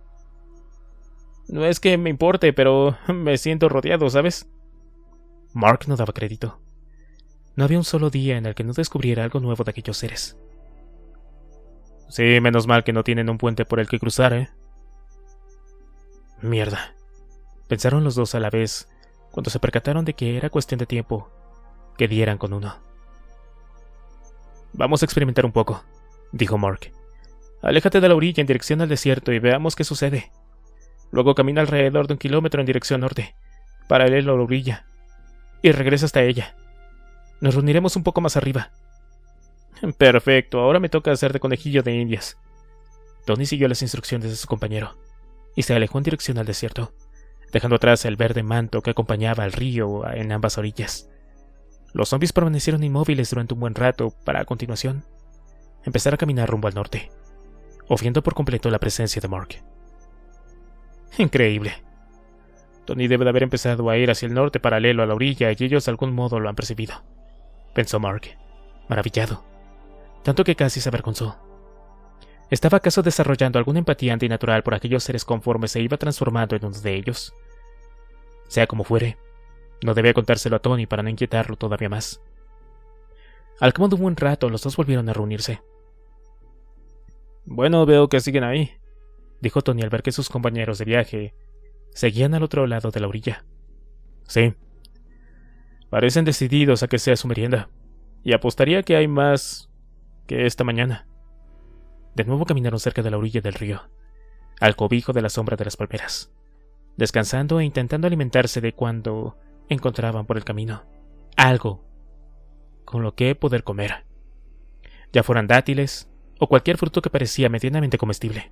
No es que me importe, pero me siento rodeado, ¿sabes?». Mark no daba crédito. No había un solo día en el que no descubriera algo nuevo de aquellos seres. «Sí, menos mal que no tienen un puente por el que cruzar, ¿eh?». «Mierda», pensaron los dos a la vez cuando se percataron de que era cuestión de tiempo que dieran con uno. «Vamos a experimentar un poco», dijo Mark. «Aléjate de la orilla en dirección al desierto y veamos qué sucede. Luego camina alrededor de 1 kilómetro en dirección norte, paralelo a la orilla, y regresa hasta ella. Nos reuniremos un poco más arriba». «Perfecto, ahora me toca hacer de conejillo de indias». Tony siguió las instrucciones de su compañero y se alejó en dirección al desierto, dejando atrás el verde manto que acompañaba al río en ambas orillas. Los zombies permanecieron inmóviles durante un buen rato para, a continuación, empezar a caminar rumbo al norte, obviando por completo la presencia de Mark. Increíble. Tony debe de haber empezado a ir hacia el norte paralelo a la orilla y ellos de algún modo lo han percibido, pensó Mark, maravillado, tanto que casi se avergonzó. ¿Estaba acaso desarrollando alguna empatía antinatural por aquellos seres conforme se iba transformando en uno de ellos? Sea como fuere, no debía contárselo a Tony para no inquietarlo todavía más. Al cabo de un buen rato, los dos volvieron a reunirse. «Bueno, veo que siguen ahí», dijo Tony al ver que sus compañeros de viaje seguían al otro lado de la orilla. «Sí. Parecen decididos a que sea su merienda, y apostaría que hay más que esta mañana». De nuevo caminaron cerca de la orilla del río, al cobijo de la sombra de las palmeras, descansando e intentando alimentarse de cuando encontraban por el camino algo con lo que poder comer, ya fueran dátiles o cualquier fruto que parecía medianamente comestible.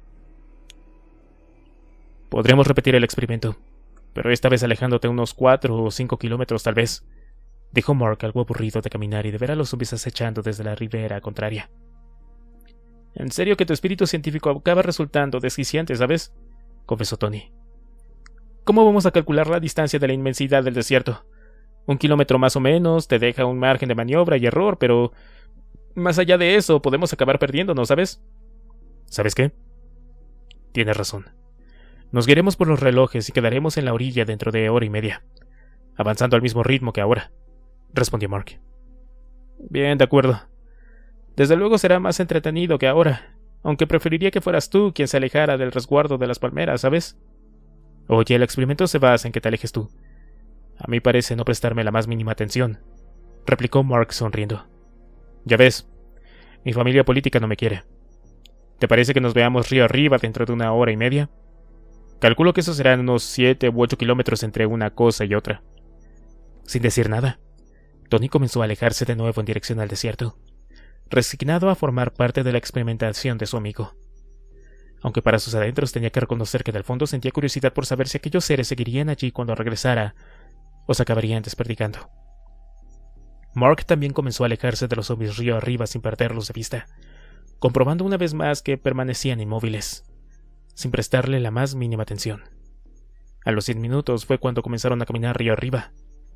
«Podríamos repetir el experimento, pero esta vez alejándote unos 4 o 5 kilómetros tal vez», dijo Mark, algo aburrido de caminar y de ver a los zombies acechando desde la ribera contraria. «En serio que tu espíritu científico acaba resultando desquiciante, ¿sabes?», confesó Tony. «¿Cómo vamos a calcular la distancia de la inmensidad del desierto? 1 kilómetro más o menos te deja un margen de maniobra y error, pero más allá de eso podemos acabar perdiéndonos, ¿sabes? ¿Sabes qué? Tienes razón. Nos guiaremos por los relojes y quedaremos en la orilla dentro de hora y media, avanzando al mismo ritmo que ahora, respondió Mark. Bien, de acuerdo. Desde luego será más entretenido que ahora, aunque preferiría que fueras tú quien se alejara del resguardo de las palmeras, ¿sabes? Oye, el experimento se basa en que te alejes tú. A mí parece no prestarme la más mínima atención, replicó Mark sonriendo. Ya ves, mi familia política no me quiere. ¿Te parece que nos veamos río arriba dentro de 1 hora y media? Calculo que eso serán unos 7 u 8 kilómetros entre una cosa y otra. Sin decir nada, Tony comenzó a alejarse de nuevo en dirección al desierto, resignado a formar parte de la experimentación de su amigo. Aunque para sus adentros tenía que reconocer que del fondo sentía curiosidad por saber si aquellos seres seguirían allí cuando regresara o se acabarían desperdigando. Mark también comenzó a alejarse de los zombies río arriba sin perderlos de vista, comprobando una vez más que permanecían inmóviles, sin prestarle la más mínima atención. A los 10 minutos fue cuando comenzaron a caminar río arriba.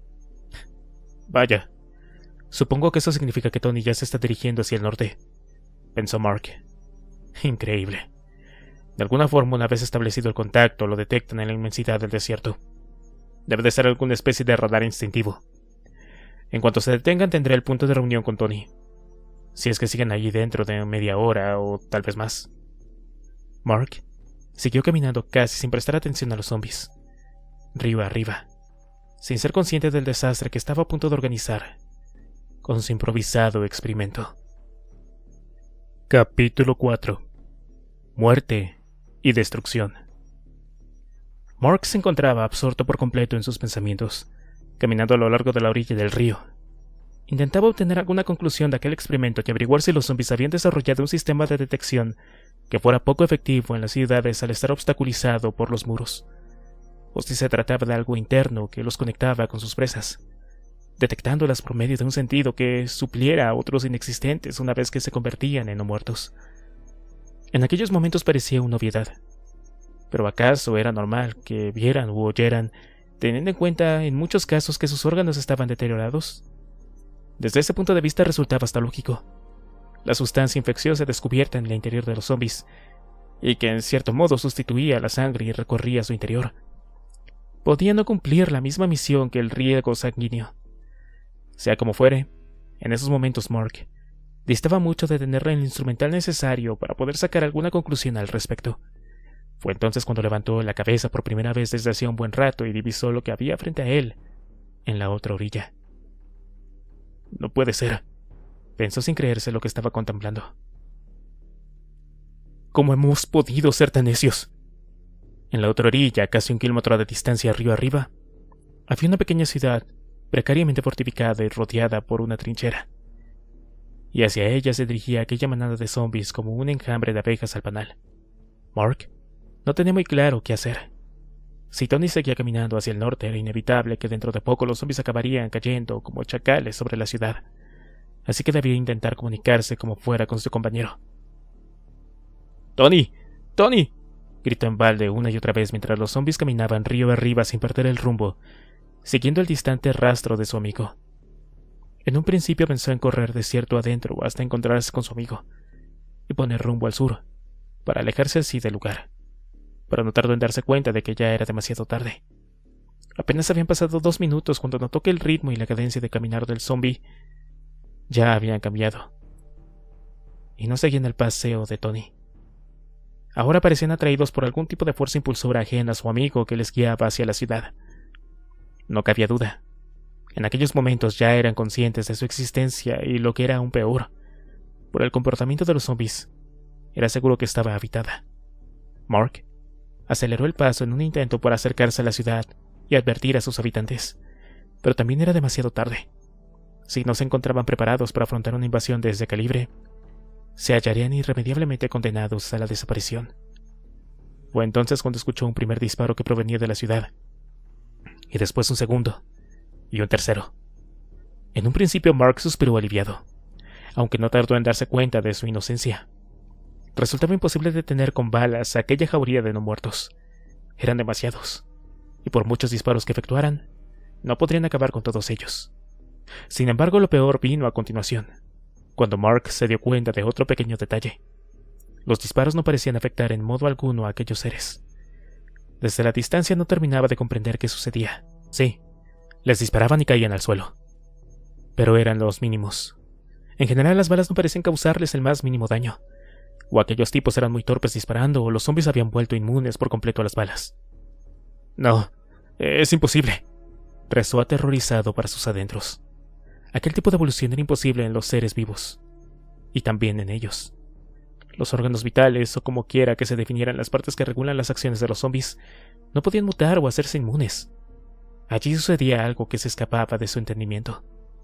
Vaya, supongo que eso significa que Tony ya se está dirigiendo hacia el norte, pensó Mark. Increíble. De alguna forma, una vez establecido el contacto, lo detectan en la inmensidad del desierto. Debe de ser alguna especie de radar instintivo. En cuanto se detengan, tendré el punto de reunión con Tony. Si es que siguen allí dentro de media hora o tal vez más. Mark siguió caminando casi sin prestar atención a los zombies, río arriba, sin ser consciente del desastre que estaba a punto de organizar con su improvisado experimento. Capítulo 4. Muerte y destrucción. Mark se encontraba absorto por completo en sus pensamientos, caminando a lo largo de la orilla del río. Intentaba obtener alguna conclusión de aquel experimento y averiguar si los zombies habían desarrollado un sistema de detección que fuera poco efectivo en las ciudades al estar obstaculizado por los muros, o si se trataba de algo interno que los conectaba con sus presas, detectándolas por medio de un sentido que supliera a otros inexistentes una vez que se convertían en no muertos. En aquellos momentos parecía una obviedad, pero ¿acaso era normal que vieran u oyeran, teniendo en cuenta en muchos casos que sus órganos estaban deteriorados? Desde ese punto de vista resultaba hasta lógico. La sustancia infecciosa descubierta en el interior de los zombies, y que en cierto modo sustituía la sangre y recorría su interior, podía no cumplir la misma misión que el riego sanguíneo. Sea como fuere, en esos momentos Mark distaba mucho de tener el instrumental necesario para poder sacar alguna conclusión al respecto. Fue entonces cuando levantó la cabeza por primera vez desde hacía un buen rato y divisó lo que había frente a él, en la otra orilla. No puede ser, pensó sin creerse lo que estaba contemplando. ¿Cómo hemos podido ser tan necios? En la otra orilla, casi 1 kilómetro de distancia río arriba, había una pequeña ciudad precariamente fortificada y rodeada por una trinchera, y hacia ella se dirigía aquella manada de zombies como un enjambre de abejas al panal. Mark no tenía muy claro qué hacer. Si Tony seguía caminando hacia el norte, era inevitable que dentro de poco los zombies acabarían cayendo como chacales sobre la ciudad, así que debía intentar comunicarse como fuera con su compañero. ¡Tony! ¡Tony!, gritó en balde una y otra vez mientras los zombies caminaban río arriba sin perder el rumbo, siguiendo el distante rastro de su amigo. En un principio pensó en correr desierto adentro hasta encontrarse con su amigo y poner rumbo al sur, para alejarse así del lugar, pero no tardó en darse cuenta de que ya era demasiado tarde. Apenas habían pasado 2 minutos cuando notó que el ritmo y la cadencia de caminar del zombie ya habían cambiado, y no seguían el paseo de Tony. Ahora parecían atraídos por algún tipo de fuerza impulsora ajena a su amigo que les guiaba hacia la ciudad. No cabía duda. En aquellos momentos ya eran conscientes de su existencia y, lo que era aún peor, por el comportamiento de los zombies, era seguro que estaba habitada. Mark aceleró el paso en un intento por acercarse a la ciudad y advertir a sus habitantes, pero también era demasiado tarde. Si no se encontraban preparados para afrontar una invasión de ese calibre, se hallarían irremediablemente condenados a la desaparición. Fue entonces cuando escuchó un primer disparo que provenía de la ciudad, y después un segundo, y un tercero. En un principio Mark suspiró aliviado, aunque no tardó en darse cuenta de su inocencia. Resultaba imposible detener con balas a aquella jauría de no muertos. Eran demasiados, y por muchos disparos que efectuaran, no podrían acabar con todos ellos. Sin embargo, lo peor vino a continuación, cuando Mark se dio cuenta de otro pequeño detalle. Los disparos no parecían afectar en modo alguno a aquellos seres. Desde la distancia no terminaba de comprender qué sucedía. Sí, les disparaban y caían al suelo. Pero eran los mínimos. En general, las balas no parecían causarles el más mínimo daño. O aquellos tipos eran muy torpes disparando, o los zombies habían vuelto inmunes por completo a las balas. No, es imposible, rezó aterrorizado para sus adentros. Aquel tipo de evolución era imposible en los seres vivos. Y también en ellos. Los órganos vitales, o como quiera que se definieran las partes que regulan las acciones de los zombies, no podían mutar o hacerse inmunes. Allí sucedía algo que se escapaba de su entendimiento.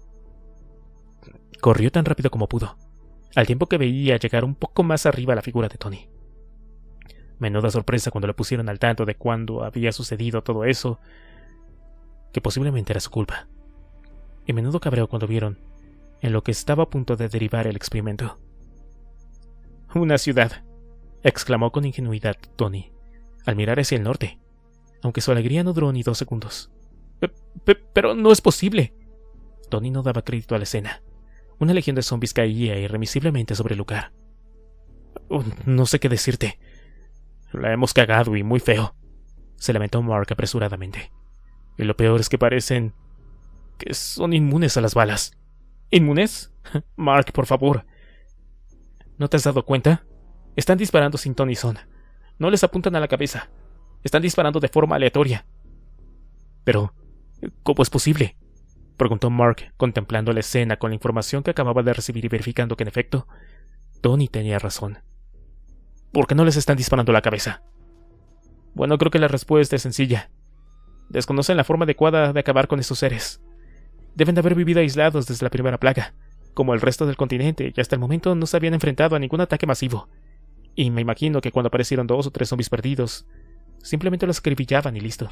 Corrió tan rápido como pudo, al tiempo que veía llegar un poco más arriba la figura de Tony. Menuda sorpresa cuando le pusieron al tanto de cuándo había sucedido todo eso, que posiblemente era su culpa. Y menudo cabreo cuando vieron en lo que estaba a punto de derivar el experimento. «Una ciudad», exclamó con ingenuidad Tony, al mirar hacia el norte, aunque su alegría no duró ni 2 segundos. «Pero no es posible». Tony no daba crédito a la escena. Una legión de zombies caía irremisiblemente sobre el lugar. «No sé qué decirte. La hemos cagado y muy feo», se lamentó Mark apresuradamente. «Y lo peor es que parecen que son inmunes a las balas». «¿Inmunes? Mark, por favor. ¿No te has dado cuenta? Están disparando sin ton ni son. No les apuntan a la cabeza. Están disparando de forma aleatoria». «Pero, ¿cómo es posible?», preguntó Mark, contemplando la escena con la información que acababa de recibir y verificando que, en efecto, Tony tenía razón. «¿Por qué no les están disparando a la cabeza?». «Bueno, creo que la respuesta es sencilla. Desconocen la forma adecuada de acabar con estos seres. Deben de haber vivido aislados desde la primera plaga, como el resto del continente, y hasta el momento no se habían enfrentado a ningún ataque masivo. Y me imagino que cuando aparecieron 2 o 3 zombies perdidos, simplemente los acribillaban y listo».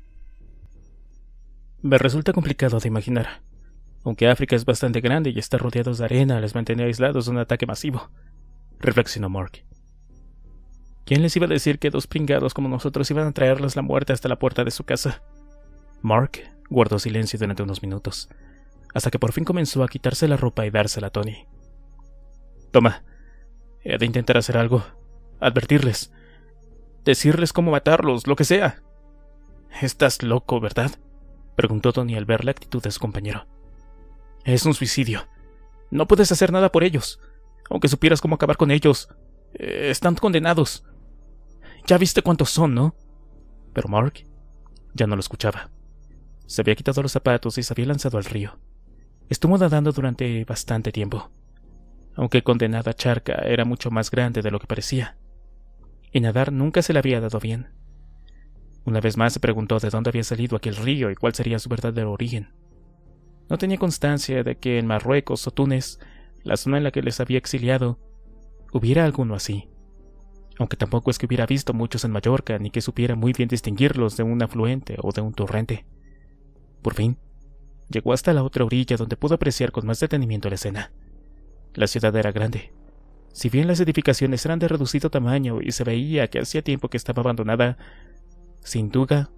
«Me resulta complicado de imaginar. Aunque África es bastante grande y está rodeado de arena, les mantenía aislados de un ataque masivo», reflexionó Mark. «¿Quién les iba a decir que 2 pringados como nosotros iban a traerles la muerte hasta la puerta de su casa?». Mark guardó silencio durante unos minutos, hasta que por fin comenzó a quitarse la ropa y dársela a Tony. «Toma, he de intentar hacer algo, advertirles, decirles cómo matarlos, lo que sea». «Estás loco, ¿verdad?», preguntó Tony al ver la actitud de su compañero. «Es un suicidio. No puedes hacer nada por ellos. Aunque supieras cómo acabar con ellos, están condenados. Ya viste cuántos son, ¿no?». Pero Mark ya no lo escuchaba. Se había quitado los zapatos y se había lanzado al río. Estuvo nadando durante bastante tiempo, aunque condenada charca era mucho más grande de lo que parecía, y nadar nunca se le había dado bien. Una vez más se preguntó de dónde había salido aquel río y cuál sería su verdadero origen. No tenía constancia de que en Marruecos o Túnez, la zona en la que les había exiliado, hubiera alguno así, aunque tampoco es que hubiera visto muchos en Mallorca ni que supiera muy bien distinguirlos de un afluente o de un torrente. Por fin, llegó hasta la otra orilla donde pudo apreciar con más detenimiento la escena. La ciudad era grande. Si bien las edificaciones eran de reducido tamaño y se veía que hacía tiempo que estaba abandonada, sin duda,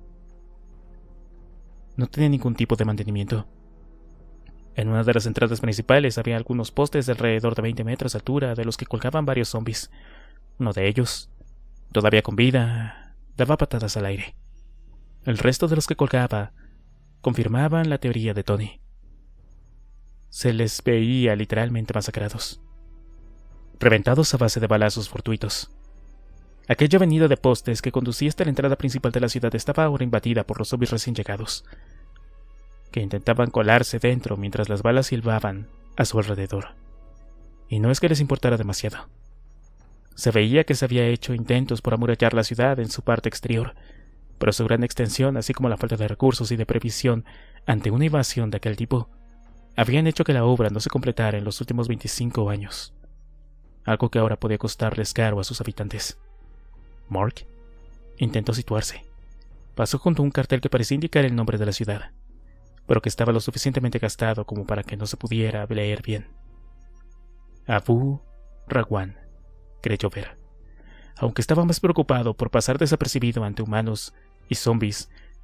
no tenía ningún tipo de mantenimiento. En una de las entradas principales había algunos postes de alrededor de 20 metros de altura de los que colgaban varios zombies. Uno de ellos, todavía con vida, daba patadas al aire. El resto de los que colgaba confirmaban la teoría de Tony. Se les veía literalmente masacrados, reventados a base de balazos fortuitos. Aquella avenida de postes que conducía hasta la entrada principal de la ciudad estaba ahora invadida por los zombies recién llegados, que intentaban colarse dentro mientras las balas silbaban a su alrededor. Y no es que les importara demasiado. Se veía que se había hecho intentos por amurallar la ciudad en su parte exterior, pero su gran extensión, así como la falta de recursos y de previsión ante una invasión de aquel tipo, habían hecho que la obra no se completara en los últimos 25 años, algo que ahora podía costarles caro a sus habitantes. Mark intentó situarse. Pasó junto a un cartel que parecía indicar el nombre de la ciudad, pero que estaba lo suficientemente gastado como para que no se pudiera leer bien. Abu Rawan, creyó ver, aunque estaba más preocupado por pasar desapercibido ante humanos y zombies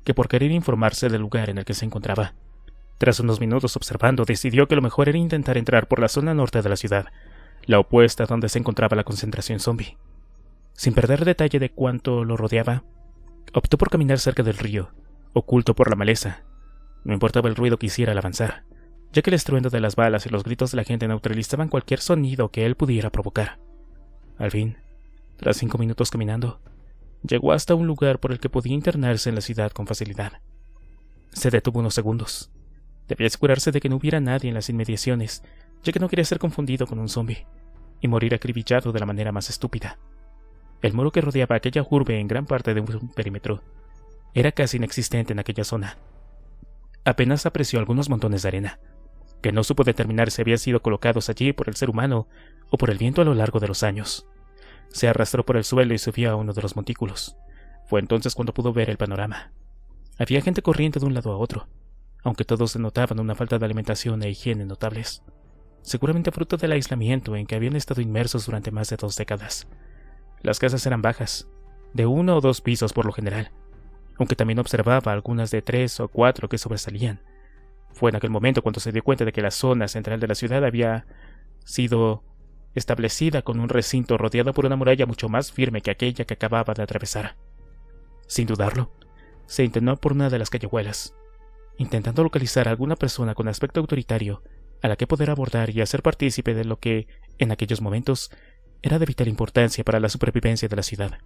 que por querer informarse del lugar en el que se encontraba. Tras unos minutos observando, decidió que lo mejor era intentar entrar por la zona norte de la ciudad, la opuesta donde se encontraba la concentración zombie. Sin perder detalle de cuánto lo rodeaba, optó por caminar cerca del río, oculto por la maleza. No importaba el ruido que hiciera al avanzar, ya que el estruendo de las balas y los gritos de la gente neutralizaban cualquier sonido que él pudiera provocar. Al fin, tras 5 minutos caminando, llegó hasta un lugar por el que podía internarse en la ciudad con facilidad. Se detuvo unos segundos. Debía asegurarse de que no hubiera nadie en las inmediaciones, ya que no quería ser confundido con un zombie y morir acribillado de la manera más estúpida. El muro que rodeaba aquella urbe en gran parte de un perímetro era casi inexistente en aquella zona. Apenas apreció algunos montones de arena, que no supo determinar si habían sido colocados allí por el ser humano o por el viento a lo largo de los años. Se arrastró por el suelo y subió a uno de los montículos. Fue entonces cuando pudo ver el panorama. Había gente corriendo de un lado a otro, aunque todos denotaban una falta de alimentación e higiene notables, seguramente fruto del aislamiento en que habían estado inmersos durante más de 2 décadas. Las casas eran bajas, de 1 o 2 pisos por lo general, aunque también observaba algunas de 3 o 4 que sobresalían. Fue en aquel momento cuando se dio cuenta de que la zona central de la ciudad había sido establecida con un recinto rodeado por una muralla mucho más firme que aquella que acababa de atravesar. Sin dudarlo, se internó por una de las callejuelas, intentando localizar a alguna persona con aspecto autoritario a la que poder abordar y hacer partícipe de lo que, en aquellos momentos, era de vital importancia para la supervivencia de la ciudad: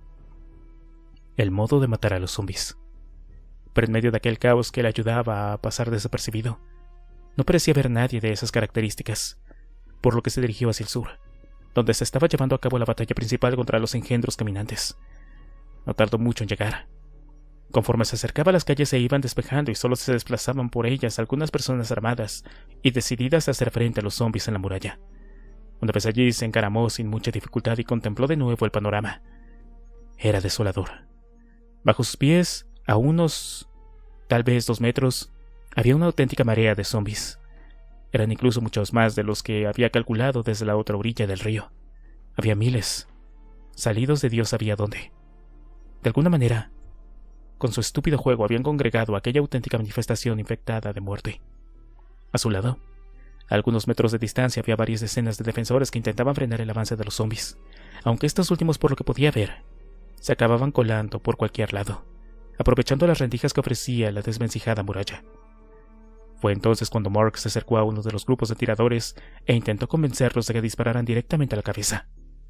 el modo de matar a los zombies. Pero en medio de aquel caos que le ayudaba a pasar desapercibido, no parecía haber nadie de esas características, por lo que se dirigió hacia el sur, donde se estaba llevando a cabo la batalla principal contra los engendros caminantes. No tardó mucho en llegar. Conforme se acercaba, las calles se iban despejando y solo se desplazaban por ellas algunas personas armadas y decididas a hacer frente a los zombies en la muralla. Una vez allí, se encaramó sin mucha dificultad y contempló de nuevo el panorama. Era desolador. Bajo sus pies, a unos, tal vez 2 metros, había una auténtica marea de zombies. Eran incluso muchos más de los que había calculado desde la otra orilla del río. Había miles, salidos de Dios sabía dónde. De alguna manera, con su estúpido juego habían congregado aquella auténtica manifestación infectada de muerte. A su lado, a algunos metros de distancia, había varias decenas de defensores que intentaban frenar el avance de los zombies, aunque estos últimos, por lo que podía ver, se acababan colando por cualquier lado, aprovechando las rendijas que ofrecía la desvencijada muralla. Fue entonces cuando Mark se acercó a uno de los grupos de tiradores e intentó convencerlos de que dispararan directamente a la cabeza.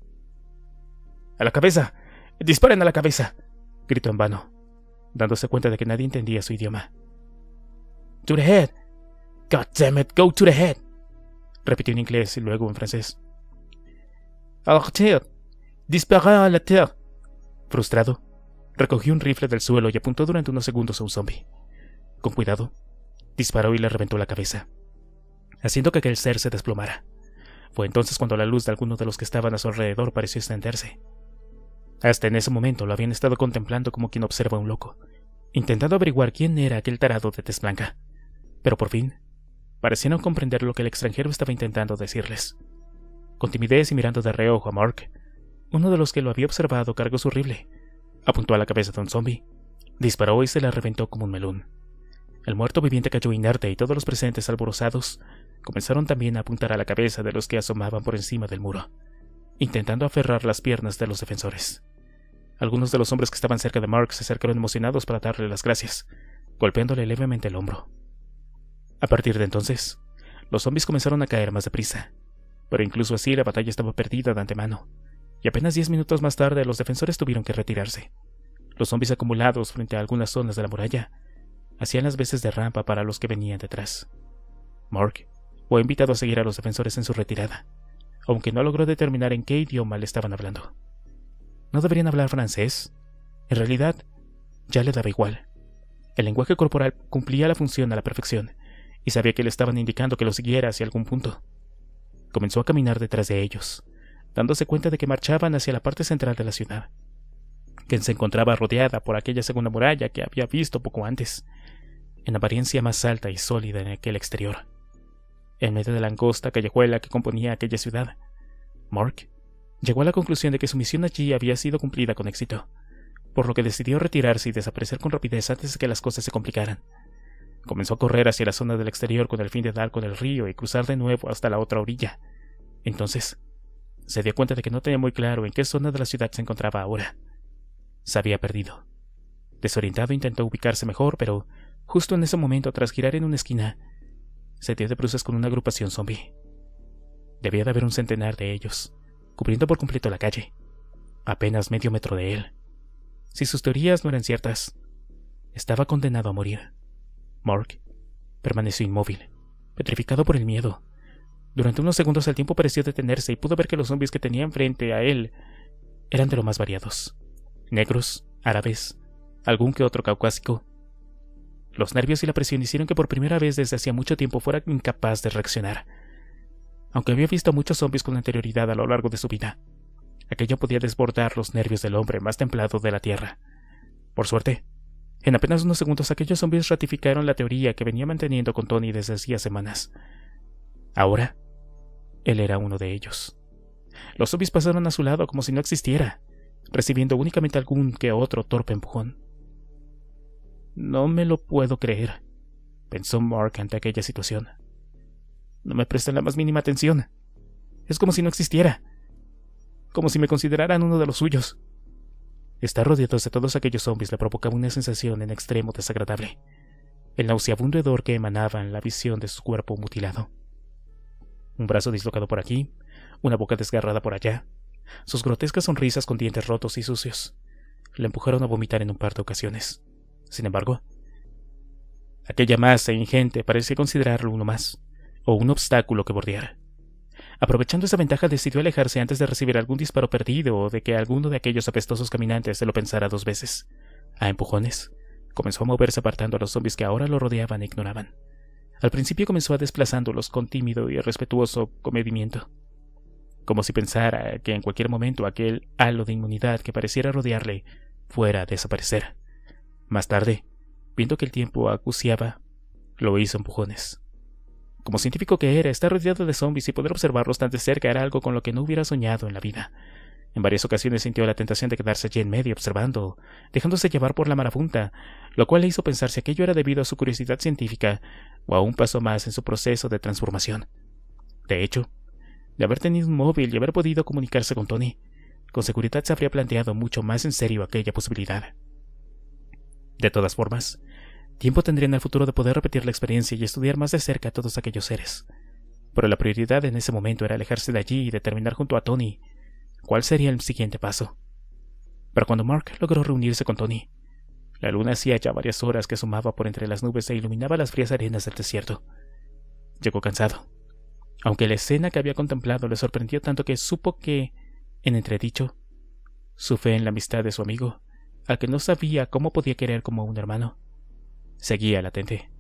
¡A la cabeza! ¡Disparen a la cabeza!, gritó en vano, dándose cuenta de que nadie entendía su idioma. «To the head! God damn it, go to the head», repitió en inglés y luego en francés. «A la tête! Disparez a la tête». Frustrado, recogió un rifle del suelo y apuntó durante unos segundos a un zombie. Con cuidado, disparó y le reventó la cabeza, haciendo que aquel ser se desplomara. Fue entonces cuando la luz de alguno de los que estaban a su alrededor pareció extenderse. Hasta en ese momento lo habían estado contemplando como quien observa a un loco, intentando averiguar quién era aquel tarado de tez blanca. Pero por fin, parecieron comprender lo que el extranjero estaba intentando decirles. Con timidez y mirando de reojo a Mark, uno de los que lo había observado cargó su rifle, apuntó a la cabeza de un zombie, disparó y se la reventó como un melón. El muerto viviente cayó inerte y todos los presentes, alborozados, comenzaron también a apuntar a la cabeza de los que asomaban por encima del muro, intentando aferrar las piernas de los defensores. Algunos de los hombres que estaban cerca de Mark se acercaron emocionados para darle las gracias, golpeándole levemente el hombro. A partir de entonces, los zombies comenzaron a caer más deprisa, pero incluso así la batalla estaba perdida de antemano, y apenas 10 minutos más tarde los defensores tuvieron que retirarse. Los zombies acumulados frente a algunas zonas de la muralla hacían las veces de rampa para los que venían detrás. Mark fue invitado a seguir a los defensores en su retirada, aunque no logró determinar en qué idioma le estaban hablando. ¿No deberían hablar francés? En realidad, ya le daba igual. El lenguaje corporal cumplía la función a la perfección, y sabía que le estaban indicando que lo siguiera hacia algún punto. Comenzó a caminar detrás de ellos, dándose cuenta de que marchaban hacia la parte central de la ciudad, que se encontraba rodeada por aquella segunda muralla que había visto poco antes, en apariencia más alta y sólida en aquel exterior. En medio de la angosta callejuela que componía aquella ciudad, Mark llegó a la conclusión de que su misión allí había sido cumplida con éxito, por lo que decidió retirarse y desaparecer con rapidez antes de que las cosas se complicaran. Comenzó a correr hacia la zona del exterior con el fin de dar con el río y cruzar de nuevo hasta la otra orilla. Entonces, se dio cuenta de que no tenía muy claro en qué zona de la ciudad se encontraba ahora. Se había perdido. Desorientado intentó ubicarse mejor, pero justo en ese momento, tras girar en una esquina, se dio de bruces con una agrupación zombie. Debía de haber un centenar de ellos, cubriendo por completo la calle, apenas medio metro de él. Si sus teorías no eran ciertas, estaba condenado a morir. Mark permaneció inmóvil, petrificado por el miedo. Durante unos segundos el tiempo pareció detenerse y pudo ver que los zombies que tenía frente a él eran de lo más variados: negros, árabes, algún que otro caucásico. Los nervios y la presión hicieron que por primera vez desde hacía mucho tiempo fuera incapaz de reaccionar. Aunque había visto a muchos zombies con anterioridad a lo largo de su vida, aquello podía desbordar los nervios del hombre más templado de la tierra. Por suerte, en apenas unos segundos aquellos zombies ratificaron la teoría que venía manteniendo con Tony desde hacía semanas. Ahora, él era uno de ellos. Los zombies pasaron a su lado como si no existiera, recibiendo únicamente algún que otro torpe empujón. No me lo puedo creer, pensó Mark ante aquella situación. No me prestan la más mínima atención. Es como si no existiera, como si me consideraran uno de los suyos. Estar rodeado de todos aquellos zombies le provocaba una sensación en extremo desagradable, el nauseabundo hedor que emanaba en la visión de su cuerpo mutilado. Un brazo dislocado por aquí, una boca desgarrada por allá, sus grotescas sonrisas con dientes rotos y sucios, le empujaron a vomitar en un par de ocasiones. Sin embargo, aquella masa ingente parecía considerarlo uno más, o un obstáculo que bordear. Aprovechando esa ventaja, decidió alejarse antes de recibir algún disparo perdido o de que alguno de aquellos apestosos caminantes se lo pensara dos veces. A empujones, comenzó a moverse apartando a los zombies que ahora lo rodeaban e ignoraban. Al principio comenzó a desplazándolos con tímido y respetuoso comedimiento, como si pensara que en cualquier momento aquel halo de inmunidad que pareciera rodearle fuera a desaparecer. Más tarde, viendo que el tiempo acuciaba, lo hizo empujones. Como científico que era, estar rodeado de zombies y poder observarlos tan de cerca era algo con lo que no hubiera soñado en la vida. En varias ocasiones sintió la tentación de quedarse allí en medio observando, dejándose llevar por la marabunta, lo cual le hizo pensar si aquello era debido a su curiosidad científica o a un paso más en su proceso de transformación. De hecho, de haber tenido un móvil y haber podido comunicarse con Tony, con seguridad se habría planteado mucho más en serio aquella posibilidad. De todas formas, tiempo tendría en el futuro de poder repetir la experiencia y estudiar más de cerca a todos aquellos seres. Pero la prioridad en ese momento era alejarse de allí y determinar junto a Tony cuál sería el siguiente paso. Pero cuando Mark logró reunirse con Tony, la luna hacía ya varias horas que asomaba por entre las nubes e iluminaba las frías arenas del desierto. Llegó cansado, aunque la escena que había contemplado le sorprendió tanto que supo que, en entredicho, su fe en la amistad de su amigo, al que no sabía cómo podía querer como un hermano, seguía latente.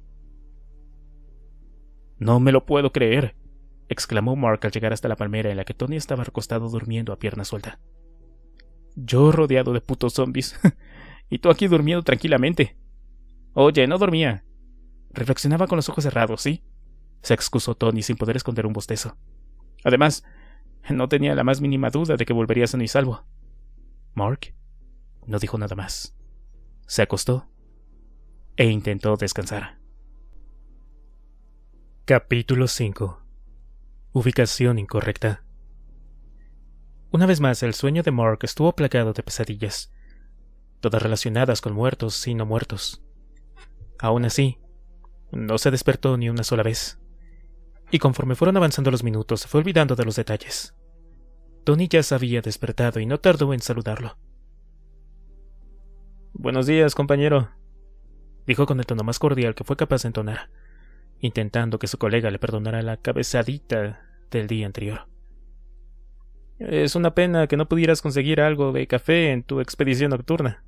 «No me lo puedo creer», exclamó Mark al llegar hasta la palmera en la que Tony estaba recostado durmiendo a pierna suelta. «Yo rodeado de putos zombies, y tú aquí durmiendo tranquilamente». «Oye, no dormía. Reflexionaba con los ojos cerrados, ¿sí?», se excusó Tony sin poder esconder un bostezo. «Además, no tenía la más mínima duda de que volvería sano y salvo». Mark no dijo nada más. Se acostó e intentó descansar. Capítulo 5. Ubicación incorrecta. Una vez más, el sueño de Mark estuvo plagado de pesadillas, todas relacionadas con muertos y no muertos. Aún así, no se despertó ni una sola vez, y conforme fueron avanzando los minutos, se fue olvidando de los detalles. Tony ya se había despertado y no tardó en saludarlo. «Buenos días, compañero», dijo con el tono más cordial que fue capaz de entonar, intentando que su colega le perdonara la cabezadita del día anterior. «Es una pena que no pudieras conseguir algo de café en tu expedición nocturna».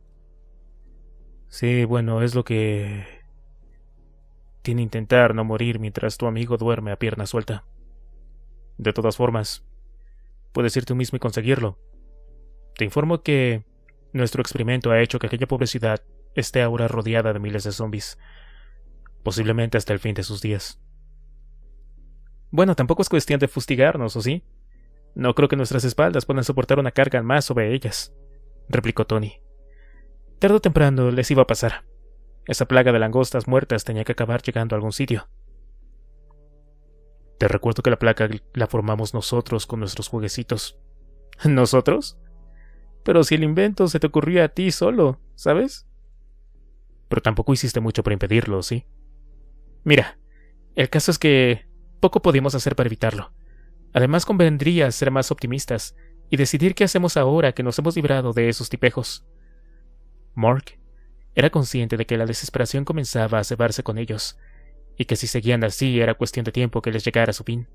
«Sí, bueno, es lo que tiene intentar no morir mientras tu amigo duerme a pierna suelta. De todas formas, puedes ir tú mismo y conseguirlo. Te informo que nuestro experimento ha hecho que aquella pobre ciudad esté ahora rodeada de miles de zombies, posiblemente hasta el fin de sus días». «Bueno, tampoco es cuestión de fustigarnos, ¿o sí? No creo que nuestras espaldas puedan soportar una carga más sobre ellas», replicó Tony. Tarde o temprano les iba a pasar. Esa plaga de langostas muertas tenía que acabar llegando a algún sitio. Te recuerdo que la plaga la formamos nosotros con nuestros jueguecitos. ¿Nosotros? Pero si el invento se te ocurrió a ti solo, ¿sabes? Pero tampoco hiciste mucho para impedirlo, ¿sí? Mira, el caso es que poco podíamos hacer para evitarlo. Además, convendría ser más optimistas y decidir qué hacemos ahora que nos hemos librado de esos tipejos. Mark era consciente de que la desesperación comenzaba a cebarse con ellos, y que si seguían así era cuestión de tiempo que les llegara a su fin.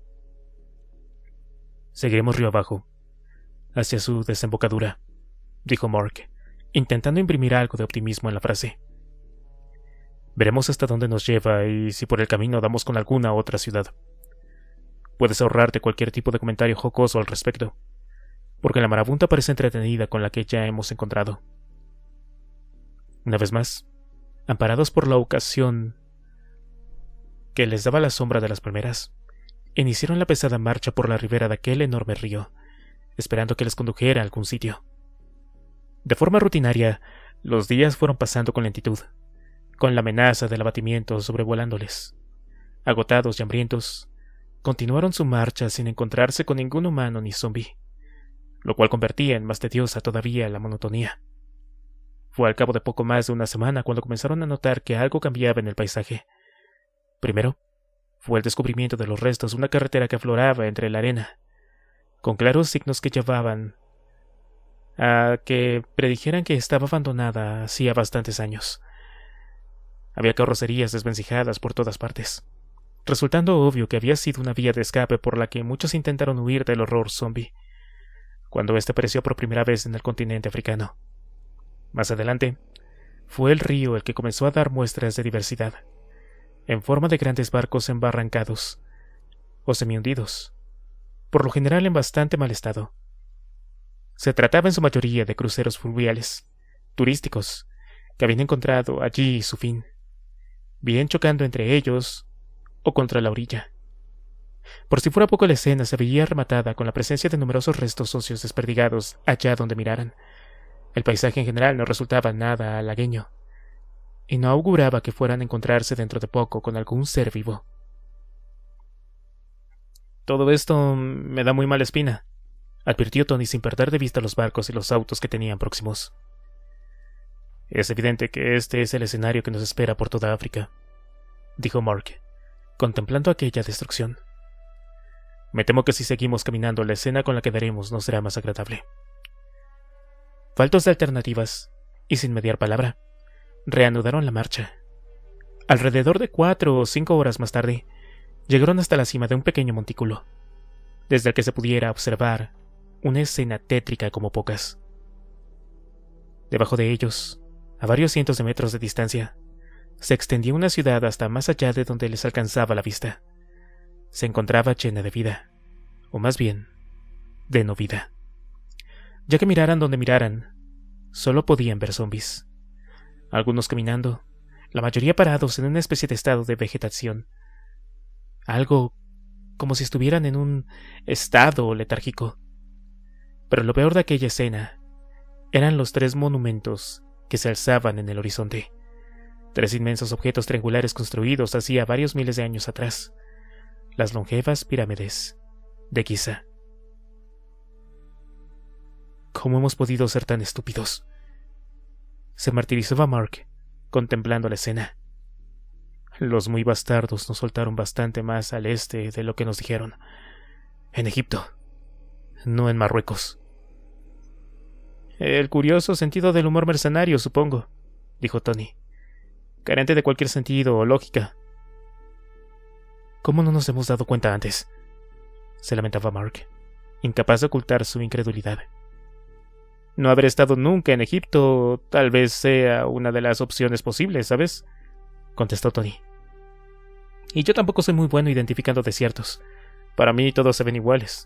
Seguiremos río abajo, hacia su desembocadura, dijo Mark, intentando imprimir algo de optimismo en la frase. Veremos hasta dónde nos lleva y si por el camino damos con alguna otra ciudad. Puedes ahorrarte cualquier tipo de comentario jocoso al respecto, porque la marabunta parece entretenida con la que ya hemos encontrado. Una vez más, amparados por la ocasión que les daba la sombra de las palmeras, iniciaron la pesada marcha por la ribera de aquel enorme río, esperando que les condujera a algún sitio. De forma rutinaria, los días fueron pasando con lentitud, con la amenaza del abatimiento sobrevolándoles. Agotados y hambrientos, continuaron su marcha sin encontrarse con ningún humano ni zombi, lo cual convertía en más tediosa todavía la monotonía. Fue al cabo de poco más de una semana cuando comenzaron a notar que algo cambiaba en el paisaje. Primero, fue el descubrimiento de los restos de una carretera que afloraba entre la arena, con claros signos que llevaban a que predijeran que estaba abandonada hacía bastantes años. Había carrocerías desvencijadas por todas partes, resultando obvio que había sido una vía de escape por la que muchos intentaron huir del horror zombie, cuando éste apareció por primera vez en el continente africano. Más adelante, fue el río el que comenzó a dar muestras de diversidad, en forma de grandes barcos embarrancados o semihundidos, por lo general en bastante mal estado. Se trataba en su mayoría de cruceros fluviales, turísticos, que habían encontrado allí su fin, bien chocando entre ellos o contra la orilla. Por si fuera poco, la escena se veía rematada con la presencia de numerosos restos óseos desperdigados allá donde miraran. El paisaje en general no resultaba nada halagüeño, y no auguraba que fueran a encontrarse dentro de poco con algún ser vivo. Todo esto me da muy mala espina, advirtió Tony sin perder de vista los barcos y los autos que tenían próximos. Es evidente que este es el escenario que nos espera por toda África, dijo Mark, contemplando aquella destrucción. Me temo que si seguimos caminando, la escena con la que daremos no será más agradable. Faltos de alternativas, y sin mediar palabra, reanudaron la marcha. Alrededor de 4 o 5 horas más tarde, llegaron hasta la cima de un pequeño montículo, desde el que se pudiera observar una escena tétrica como pocas. Debajo de ellos, a varios cientos de metros de distancia, se extendía una ciudad hasta más allá de donde les alcanzaba la vista. Se encontraba llena de vida, o más bien, de no vida, ya que miraran donde miraran, solo podían ver zombis. Algunos caminando, la mayoría parados en una especie de estado de vegetación. Algo como si estuvieran en un estado letárgico. Pero lo peor de aquella escena eran los 3 monumentos que se alzaban en el horizonte. 3 inmensos objetos triangulares construidos hacía varios miles de años atrás. Las longevas pirámides de Giza. ¿Cómo hemos podido ser tan estúpidos?, se martirizaba Mark, contemplando la escena. Los muy bastardos nos soltaron bastante más al este de lo que nos dijeron. En Egipto, no en Marruecos. El curioso sentido del humor mercenario, supongo, dijo Tony, carente de cualquier sentido o lógica. ¿Cómo no nos hemos dado cuenta antes?, se lamentaba Mark, incapaz de ocultar su incredulidad. No haber estado nunca en Egipto tal vez sea una de las opciones posibles, ¿sabes?, contestó Tony. Y yo tampoco soy muy bueno identificando desiertos. Para mí todos se ven iguales.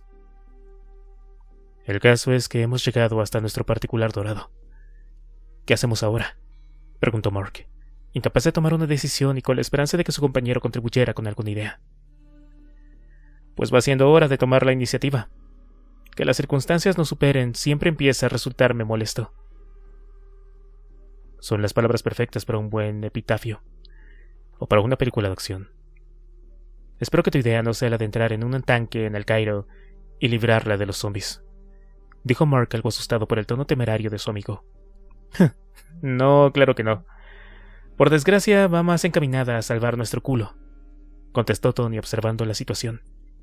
El caso es que hemos llegado hasta nuestro particular dorado. ¿Qué hacemos ahora?, preguntó Mark, incapaz de tomar una decisión y con la esperanza de que su compañero contribuyera con alguna idea. Pues va siendo hora de tomar la iniciativa. Que las circunstancias nos superen siempre empieza a resultarme molesto. Son las palabras perfectas para un buen epitafio, o para una película de acción. Espero que tu idea no sea la de entrar en un tanque en el Cairo y librarla de los zombies, dijo Mark algo asustado por el tono temerario de su amigo. No, claro que no. Por desgracia va más encaminada a salvar nuestro culo, contestó Tony observando la situación.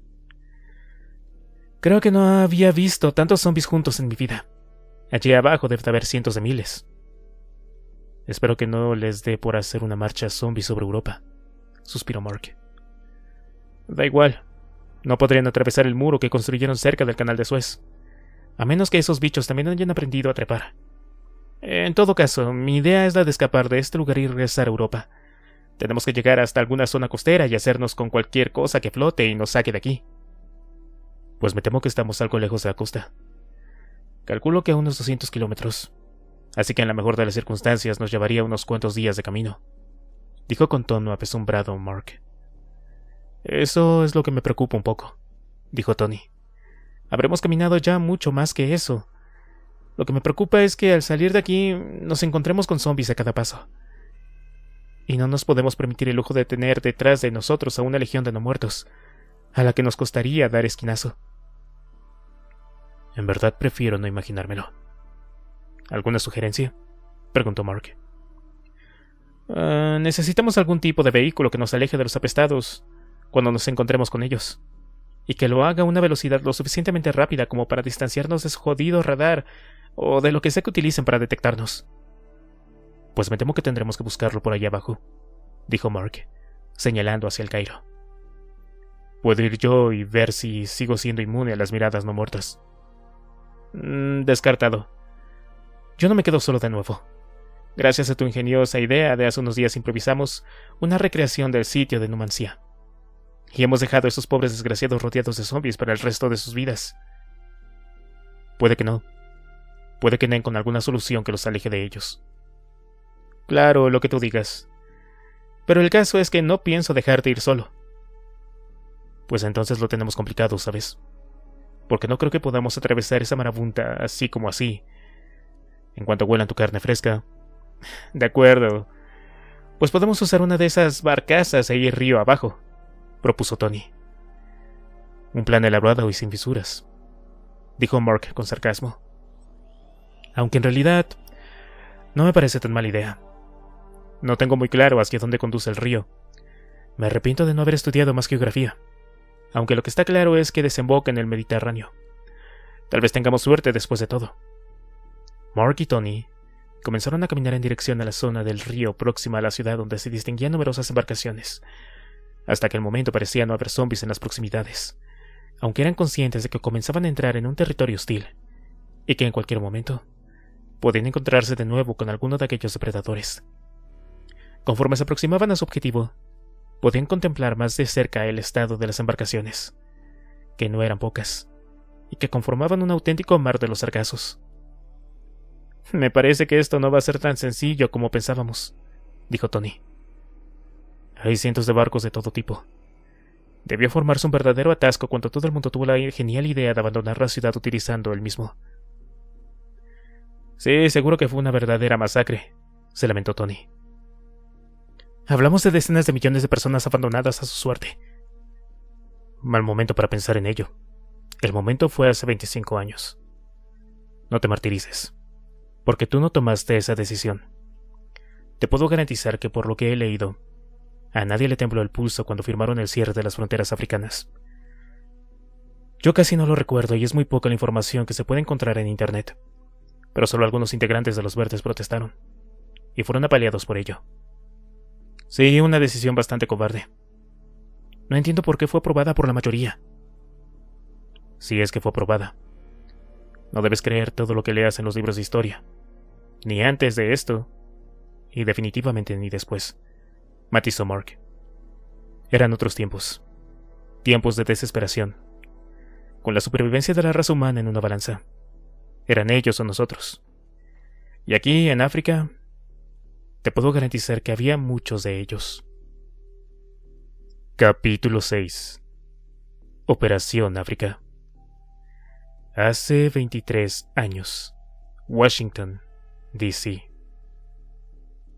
Creo que no había visto tantos zombies juntos en mi vida. Allí abajo debe de haber cientos de miles. Espero que no les dé por hacer una marcha zombie sobre Europa, suspiró Mark. Da igual. No podrían atravesar el muro que construyeron cerca del canal de Suez, a menos que esos bichos también hayan aprendido a trepar. En todo caso, mi idea es la de escapar de este lugar y regresar a Europa. Tenemos que llegar hasta alguna zona costera y hacernos con cualquier cosa que flote y nos saque de aquí. Pues me temo que estamos algo lejos de la costa. Calculo que a unos 200 kilómetros. Así que en la mejor de las circunstancias nos llevaría unos cuantos días de camino, dijo con tono apesumbrado Mark. Eso es lo que me preocupa un poco, dijo Tony. Habremos caminado ya mucho más que eso. Lo que me preocupa es que al salir de aquí nos encontremos con zombies a cada paso. Y no nos podemos permitir el lujo de tener detrás de nosotros a una legión de no muertos, a la que nos costaría dar esquinazo. En verdad prefiero no imaginármelo. ¿Alguna sugerencia?, preguntó Mark. Necesitamos algún tipo de vehículo que nos aleje de los apestados cuando nos encontremos con ellos, y que lo haga a una velocidad lo suficientemente rápida como para distanciarnos de su jodido radar o de lo que sea que utilicen para detectarnos. Pues me temo que tendremos que buscarlo por allá abajo, dijo Mark, señalando hacia el Cairo. Puedo ir yo y ver si sigo siendo inmune a las miradas no muertas. Descartado. Yo no me quedo solo de nuevo. Gracias a tu ingeniosa idea de hace unos días improvisamos una recreación del sitio de Numancia. Y hemos dejado a esos pobres desgraciados rodeados de zombies para el resto de sus vidas. Puede que no. Puede que den con alguna solución que los aleje de ellos. Claro, lo que tú digas. Pero el caso es que no pienso dejarte ir solo. Pues entonces lo tenemos complicado, ¿sabes? Porque no creo que podamos atravesar esa marabunta así como así. En cuanto huelan tu carne fresca. De acuerdo. Pues podemos usar una de esas barcazas e ir río abajo, propuso Tony. Un plan elaborado y sin fisuras, dijo Mark con sarcasmo. Aunque en realidad no me parece tan mala idea. No tengo muy claro hacia dónde conduce el río. Me arrepiento de no haber estudiado más geografía, aunque lo que está claro es que desemboca en el Mediterráneo. Tal vez tengamos suerte después de todo. Mark y Tony comenzaron a caminar en dirección a la zona del río próxima a la ciudad donde se distinguían numerosas embarcaciones. Hasta aquel momento parecía no haber zombies en las proximidades, aunque eran conscientes de que comenzaban a entrar en un territorio hostil, y que en cualquier momento podían encontrarse de nuevo con alguno de aquellos depredadores. Conforme se aproximaban a su objetivo, podían contemplar más de cerca el estado de las embarcaciones, que no eran pocas, y que conformaban un auténtico mar de los sargazos. Me parece que esto no va a ser tan sencillo como pensábamos, dijo Tony. Hay cientos de barcos de todo tipo. Debió formarse un verdadero atasco cuando todo el mundo tuvo la genial idea de abandonar la ciudad utilizando el mismo. Sí, seguro que fue una verdadera masacre, se lamentó Tony. Hablamos de decenas de millones de personas abandonadas a su suerte. Mal momento para pensar en ello. El momento fue hace 25 años. No te martirices, porque tú no tomaste esa decisión. Te puedo garantizar que por lo que he leído, a nadie le tembló el pulso cuando firmaron el cierre de las fronteras africanas. Yo casi no lo recuerdo y es muy poca la información que se puede encontrar en Internet, pero solo algunos integrantes de los Verdes protestaron, y fueron apaleados por ello. Sí, una decisión bastante cobarde. No entiendo por qué fue aprobada por la mayoría. Si es que fue aprobada. No debes creer todo lo que leas en los libros de historia, ni antes de esto, y definitivamente ni después, matizó Mark. Eran otros tiempos, tiempos de desesperación, con la supervivencia de la raza humana en una balanza. Eran ellos o nosotros. Y aquí, en África, te puedo garantizar que había muchos de ellos. Capítulo 6. Operación África. Hace 23 años. Washington, D.C.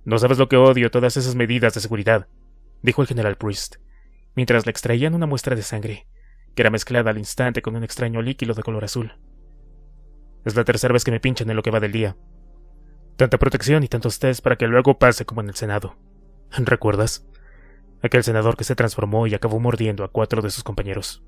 No sabes lo que odio todas esas medidas de seguridad, dijo el general Priest, mientras le extraían una muestra de sangre, que era mezclada al instante con un extraño líquido de color azul. Es la tercera vez que me pinchan en lo que va del día. Tanta protección y tantos test para que luego pase como en el Senado. ¿Recuerdas? Aquel senador que se transformó y acabó mordiendo a 4 de sus compañeros.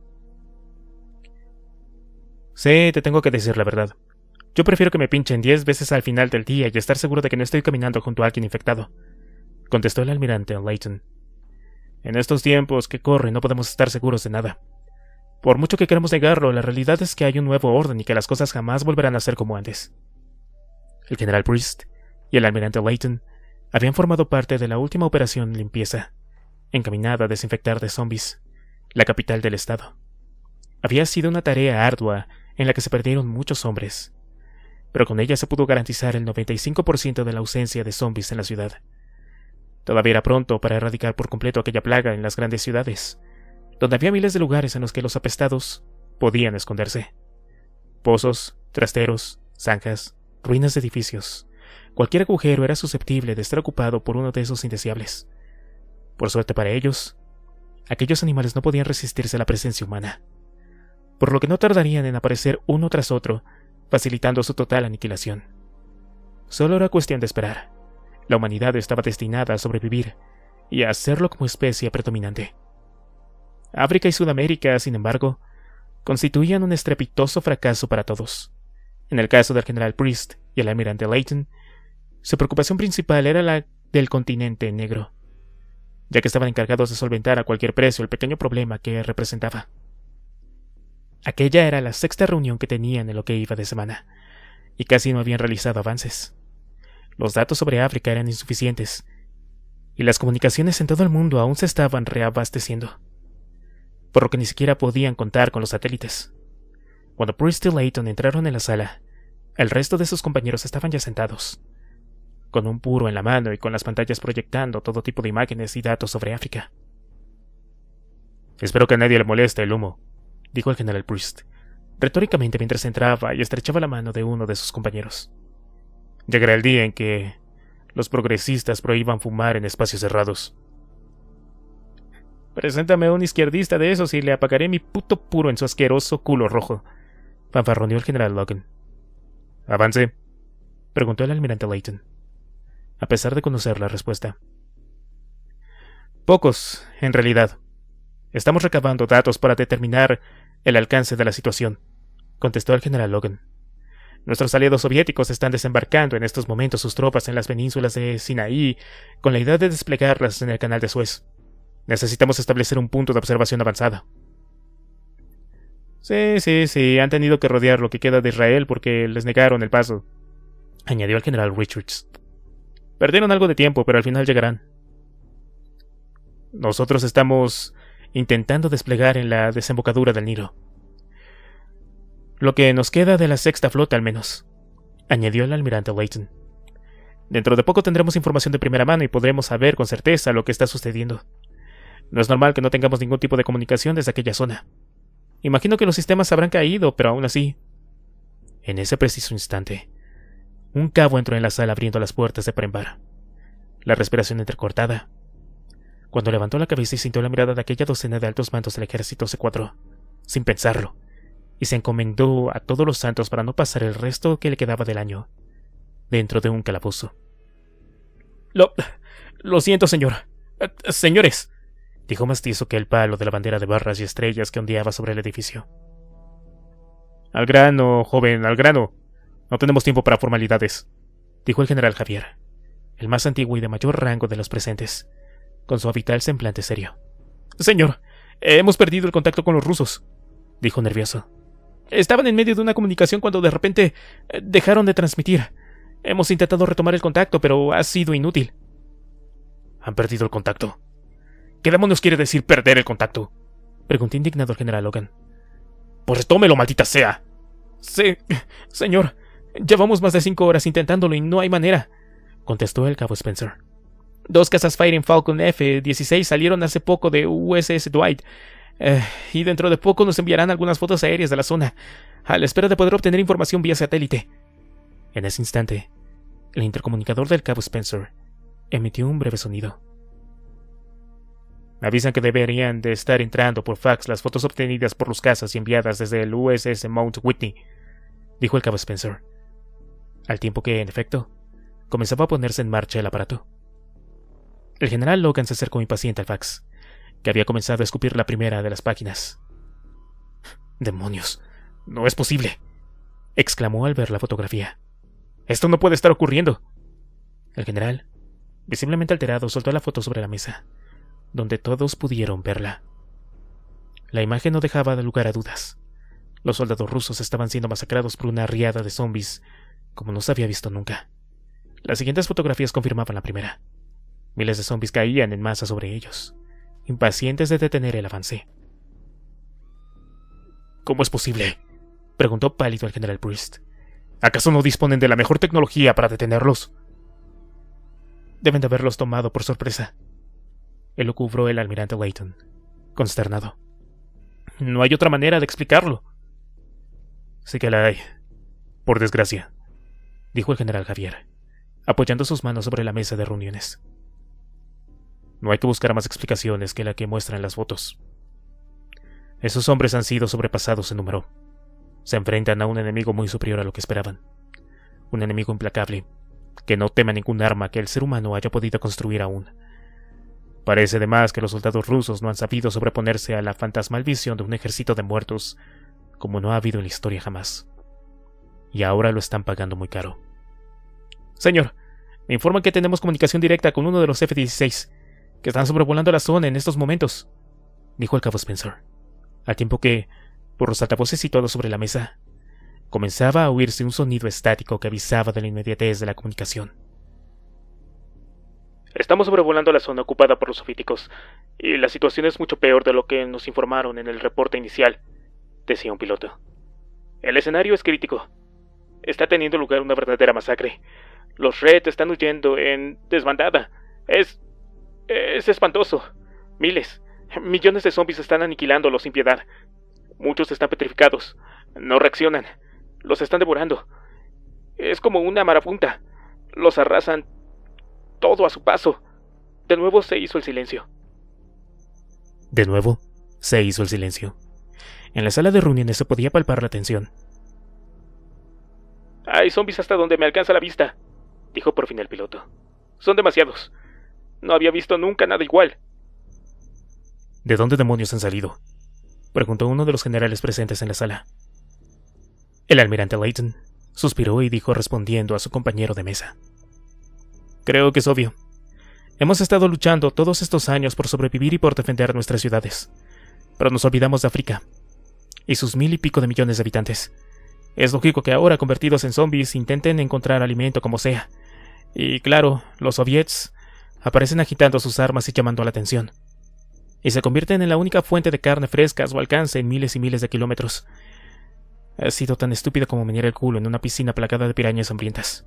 Sí, te tengo que decir la verdad. Yo prefiero que me pinchen 10 veces al final del día y estar seguro de que no estoy caminando junto a alguien infectado, contestó el almirante Layton. En estos tiempos que corren no podemos estar seguros de nada. Por mucho que queramos negarlo, la realidad es que hay un nuevo orden y que las cosas jamás volverán a ser como antes. El general Priest y el almirante Layton habían formado parte de la última operación limpieza, encaminada a desinfectar de zombies la capital del estado. Había sido una tarea ardua en la que se perdieron muchos hombres, pero con ella se pudo garantizar el 95% de la ausencia de zombies en la ciudad. Todavía era pronto para erradicar por completo aquella plaga en las grandes ciudades, donde había miles de lugares en los que los apestados podían esconderse. Pozos, trasteros, zanjas, ruinas de edificios. Cualquier agujero era susceptible de estar ocupado por uno de esos indeseables. Por suerte para ellos, aquellos animales no podían resistirse a la presencia humana, por lo que no tardarían en aparecer uno tras otro, facilitando su total aniquilación. Solo era cuestión de esperar. La humanidad estaba destinada a sobrevivir y a hacerlo como especie predominante. África y Sudamérica, sin embargo, constituían un estrepitoso fracaso para todos. En el caso del general Priest y el almirante Layton, su preocupación principal era la del continente negro, ya que estaban encargados de solventar a cualquier precio el pequeño problema que representaba. Aquella era la 6ª reunión que tenían en lo que iba de semana, y casi no habían realizado avances. Los datos sobre África eran insuficientes, y las comunicaciones en todo el mundo aún se estaban reabasteciendo, por lo que ni siquiera podían contar con los satélites. Cuando Priest y Layton entraron en la sala, el resto de sus compañeros estaban ya sentados, con un puro en la mano y con las pantallas proyectando todo tipo de imágenes y datos sobre África. Espero que a nadie le moleste el humo, dijo el general Priest, retóricamente mientras entraba y estrechaba la mano de uno de sus compañeros. Llegará el día en que los progresistas prohíban fumar en espacios cerrados. Preséntame a un izquierdista de esos y le apagaré mi puto puro en su asqueroso culo rojo, fanfarroneó el general Logan. ¿Avance?, preguntó el almirante Layton, a pesar de conocer la respuesta. Pocos, en realidad. Estamos recabando datos para determinar el alcance de la situación, contestó el general Logan. Nuestros aliados soviéticos están desembarcando en estos momentos sus tropas en las penínsulas de Sinaí con la idea de desplegarlas en el canal de Suez. Necesitamos establecer un punto de observación avanzado. Sí, han tenido que rodear lo que queda de Israel porque les negaron el paso, añadió el general Richards. Perdieron algo de tiempo, pero al final llegarán. Nosotros estamos intentando desplegar en la desembocadura del Nilo. Lo que nos queda de la 6ª flota al menos, añadió el almirante Layton. Dentro de poco tendremos información de primera mano y podremos saber con certeza lo que está sucediendo. No es normal que no tengamos ningún tipo de comunicación desde aquella zona. Imagino que los sistemas habrán caído, pero aún así. En ese preciso instante, un cabo entró en la sala abriendo las puertas de par en par, la respiración entrecortada. Cuando levantó la cabeza y sintió la mirada de aquella docena de altos mandos del ejército, se cuadró, sin pensarlo, y se encomendó a todos los santos para no pasar el resto que le quedaba del año dentro de un calabozo. Lo siento, señor. Señores, dijo más tieso que el palo de la bandera de barras y estrellas que ondeaba sobre el edificio. Al grano, joven, al grano. No tenemos tiempo para formalidades, dijo el general Javier, el más antiguo y de mayor rango de los presentes, con su habitual semblante serio. Señor, hemos perdido el contacto con los rusos, dijo nervioso. Estaban en medio de una comunicación cuando de repente dejaron de transmitir. Hemos intentado retomar el contacto, pero ha sido inútil. ¿Han perdido el contacto? ¿Qué demonios quiere decir perder el contacto?, preguntó indignado el general Logan. Pues retómelo, maldita sea. Señor, llevamos más de 5 horas intentándolo y no hay manera, contestó el cabo Spencer. 2 cazas Fighting Falcon F-16 salieron hace poco de USS Dwight, y dentro de poco nos enviarán algunas fotos aéreas de la zona, a la espera de poder obtener información vía satélite. En ese instante, el intercomunicador del cabo Spencer Emitió un breve sonido. Me avisan que deberían de estar entrando por fax las fotos obtenidas por los cazas y enviadas desde el USS Mount Whitney, dijo el cabo Spencer, al tiempo que, en efecto, comenzaba a ponerse en marcha el aparato. El general Logan se acercó impaciente al fax, que había comenzado a escupir la primera de las páginas. «¡Demonios! ¡No es posible!», exclamó al ver la fotografía. «¡Esto no puede estar ocurriendo!». El general, visiblemente alterado, soltó la foto sobre la mesa, donde todos pudieron verla. La imagen no dejaba lugar a dudas. Los soldados rusos estaban siendo masacrados por una riada de zombies como no se había visto nunca. Las siguientes fotografías confirmaban la primera. Miles de zombies caían en masa sobre ellos, impacientes de detener el avance. «¿Cómo es posible?», preguntó pálido el general Priest. «¿Acaso no disponen de la mejor tecnología para detenerlos?». «Deben de haberlos tomado por sorpresa», elucubró el almirante Layton, consternado. «No hay otra manera de explicarlo». «Sí que la hay, por desgracia», dijo el general Javier, apoyando sus manos sobre la mesa de reuniones. «No hay que buscar más explicaciones que la que muestran las fotos. Esos hombres han sido sobrepasados en número. Se enfrentan a un enemigo muy superior a lo que esperaban. Un enemigo implacable, que no teme ningún arma que el ser humano haya podido construir aún. Parece además que los soldados rusos no han sabido sobreponerse a la fantasmal visión de un ejército de muertos como no ha habido en la historia jamás. Y ahora lo están pagando muy caro». «Señor, me informan que tenemos comunicación directa con uno de los F-16, que están sobrevolando la zona en estos momentos», dijo el cabo Spencer, al tiempo que, por los altavoces situados sobre la mesa, comenzaba a oírse un sonido estático que avisaba de la inmediatez de la comunicación. «Estamos sobrevolando la zona ocupada por los soviéticos, y la situación es mucho peor de lo que nos informaron en el reporte inicial», decía un piloto. «El escenario es crítico. Está teniendo lugar una verdadera masacre. Los Red están huyendo en desbandada. Es espantoso. Miles, millones de zombies están aniquilándolos sin piedad. Muchos están petrificados. No reaccionan. Los están devorando. Es como una marabunta. Los arrasan todo a su paso». De nuevo se hizo el silencio. De nuevo se hizo el silencio. En la sala de reuniones se podía palpar la tensión. «Hay zombies hasta donde me alcanza la vista», dijo por fin el piloto. «Son demasiados. No había visto nunca nada igual». «¿De dónde demonios han salido?», preguntó uno de los generales presentes en la sala. El almirante Layton suspiró y dijo respondiendo a su compañero de mesa: «Creo que es obvio. Hemos estado luchando todos estos años por sobrevivir y por defender nuestras ciudades, pero nos olvidamos de África y sus 1000 y pico de millones de habitantes. Es lógico que ahora, convertidos en zombies, intenten encontrar alimento como sea. Y claro, los soviets aparecen agitando sus armas y llamando la atención. Y se convierten en la única fuente de carne fresca a su alcance en miles y miles de kilómetros. Ha sido tan estúpido como menear el culo en una piscina plagada de pirañas hambrientas.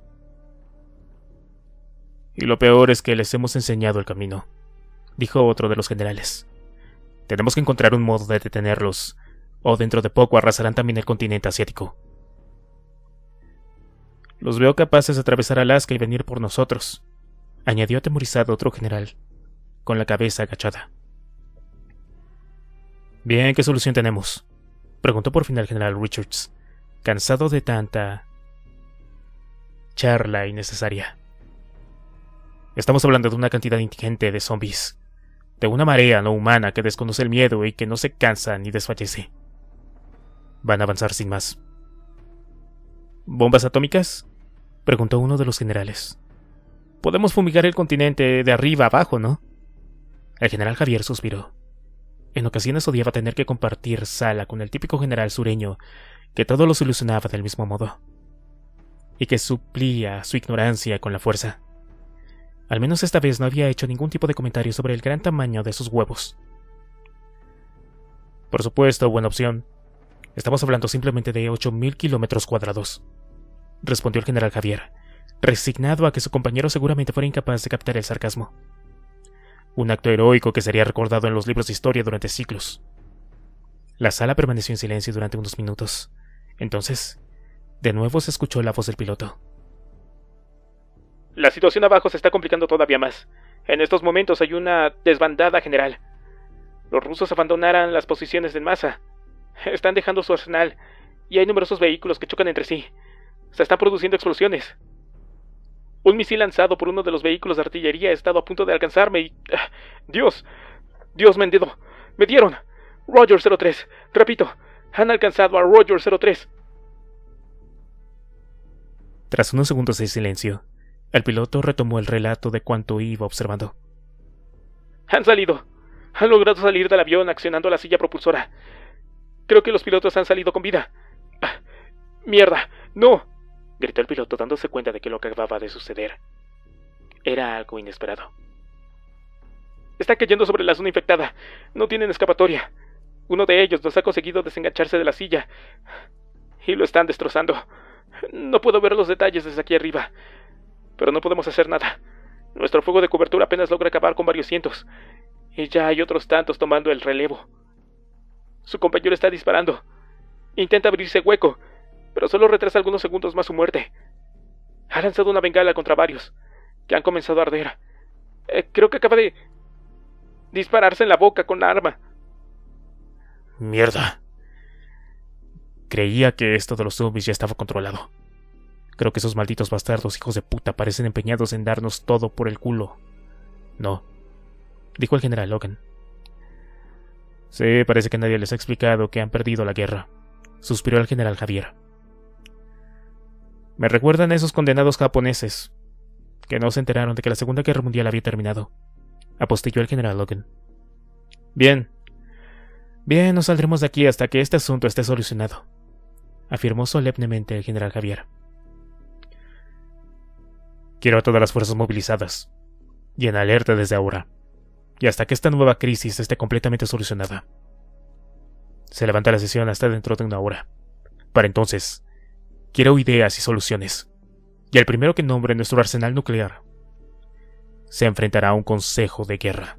Y lo peor es que les hemos enseñado el camino», dijo otro de los generales. «Tenemos que encontrar un modo de detenerlos, o dentro de poco arrasarán también el continente asiático». «Los veo capaces de atravesar Alaska y venir por nosotros», añadió atemorizado otro general, con la cabeza agachada. «Bien, ¿qué solución tenemos?», preguntó por fin el general Richards, cansado de tanta charla innecesaria. «Estamos hablando de una cantidad ingente de zombies, de una marea no humana que desconoce el miedo y que no se cansa ni desfallece. Van a avanzar sin más». «¿Bombas atómicas?», preguntó uno de los generales. «Podemos fumigar el continente de arriba abajo, ¿no?». El general Javier suspiró. En ocasiones odiaba tener que compartir sala con el típico general sureño que todo lo solucionaba del mismo modo, y que suplía su ignorancia con la fuerza. Al menos esta vez no había hecho ningún tipo de comentario sobre el gran tamaño de sus huevos. «Por supuesto, buena opción. Estamos hablando simplemente de 8000 kilómetros cuadrados», respondió el general Javier, resignado a que su compañero seguramente fuera incapaz de captar el sarcasmo. Un acto heroico que sería recordado en los libros de historia durante siglos. La sala permaneció en silencio durante unos minutos. Entonces, de nuevo se escuchó la voz del piloto. La situación abajo se está complicando todavía más. En estos momentos hay una desbandada general. Los rusos abandonaron las posiciones en masa. Están dejando su arsenal y hay numerosos vehículos que chocan entre sí. Se están produciendo explosiones. Un misil lanzado por uno de los vehículos de artillería ha estado a punto de alcanzarme y... ¡Dios! ¡Dios me endeudó! ¡Me dieron! Roger 03. Repito, han alcanzado a Roger 03. Tras unos segundos de silencio, el piloto retomó el relato de cuanto iba observando. Han salido. Han logrado salir del avión accionando la silla propulsora. Creo que los pilotos han salido con vida. ¡Mierda! ¡No! Gritó el piloto dándose cuenta de que lo que acababa de suceder era algo inesperado. Está cayendo sobre la zona infectada. No tienen escapatoria. Uno de ellos nos ha conseguido desengancharse de la silla y lo están destrozando. No puedo ver los detalles desde aquí arriba, pero no podemos hacer nada. Nuestro fuego de cobertura apenas logra acabar con varios cientos, y ya hay otros tantos tomando el relevo. Su compañero está disparando. Intenta abrirse hueco, pero solo retrasa algunos segundos más su muerte. Ha lanzado una bengala contra varios, que han comenzado a arder. Creo que acaba de dispararse en la boca con la arma. ¡Mierda! Creía que esto de los zombies ya estaba controlado. Creo que esos malditos bastardos hijos de puta parecen empeñados en darnos todo por el culo. No, dijo el general Logan. Sí, parece que nadie les ha explicado que han perdido la guerra, suspiró el general Javier. Me recuerdan a esos condenados japoneses, que no se enteraron de que la Segunda Guerra Mundial había terminado, apostilló el general Logan. Bien, no saldremos de aquí hasta que este asunto esté solucionado, afirmó solemnemente el general Javier. Quiero a todas las fuerzas movilizadas y en alerta desde ahora, y hasta que esta nueva crisis esté completamente solucionada. Se levanta la sesión hasta dentro de 1 hora. Para entonces, quiero ideas y soluciones, y el primero que nombre nuestro arsenal nuclear se enfrentará a un consejo de guerra.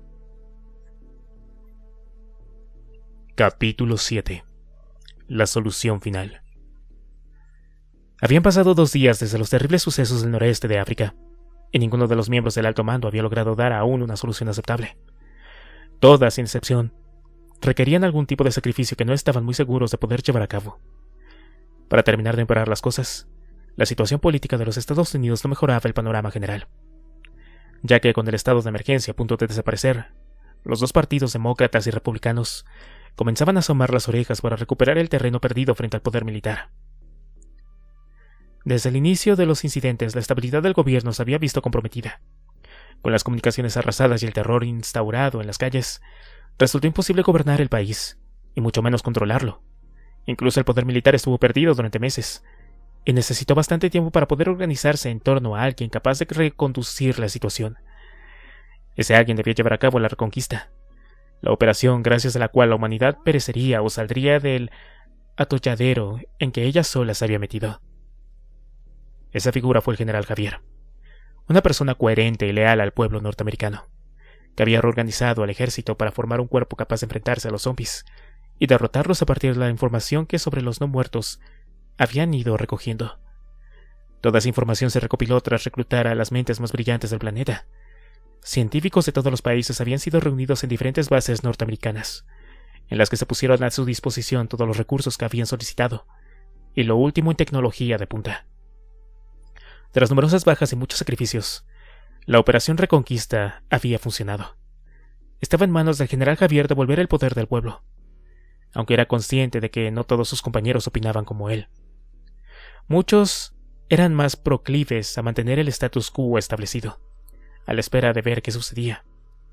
Capítulo 7. La solución final. Habían pasado 2 días desde los terribles sucesos del noreste de África, y ninguno de los miembros del alto mando había logrado dar aún una solución aceptable. Todas, sin excepción, requerían algún tipo de sacrificio que no estaban muy seguros de poder llevar a cabo. Para terminar de empeorar las cosas, la situación política de los Estados Unidos no mejoraba el panorama general, ya que con el estado de emergencia a punto de desaparecer, los 2 partidos demócratas y republicanos comenzaban a asomar las orejas para recuperar el terreno perdido frente al poder militar. Desde el inicio de los incidentes, la estabilidad del gobierno se había visto comprometida. Con las comunicaciones arrasadas y el terror instaurado en las calles, resultó imposible gobernar el país, y mucho menos controlarlo. Incluso el poder militar estuvo perdido durante meses, y necesitó bastante tiempo para poder organizarse en torno a alguien capaz de reconducir la situación. Ese alguien debía llevar a cabo la reconquista, la operación gracias a la cual la humanidad perecería o saldría del atolladero en que ella sola se había metido. Esa figura fue el general Javier, una persona coherente y leal al pueblo norteamericano, que había reorganizado al ejército para formar un cuerpo capaz de enfrentarse a los zombies y derrotarlos a partir de la información que sobre los no muertos habían ido recogiendo. Toda esa información se recopiló tras reclutar a las mentes más brillantes del planeta. Científicos de todos los países habían sido reunidos en diferentes bases norteamericanas, en las que se pusieron a su disposición todos los recursos que habían solicitado, y lo último en tecnología de punta. Tras numerosas bajas y muchos sacrificios, la Operación Reconquista había funcionado. Estaba en manos del general Javier devolver el poder del pueblo, aunque era consciente de que no todos sus compañeros opinaban como él. Muchos eran más proclives a mantener el status quo establecido, a la espera de ver qué sucedía.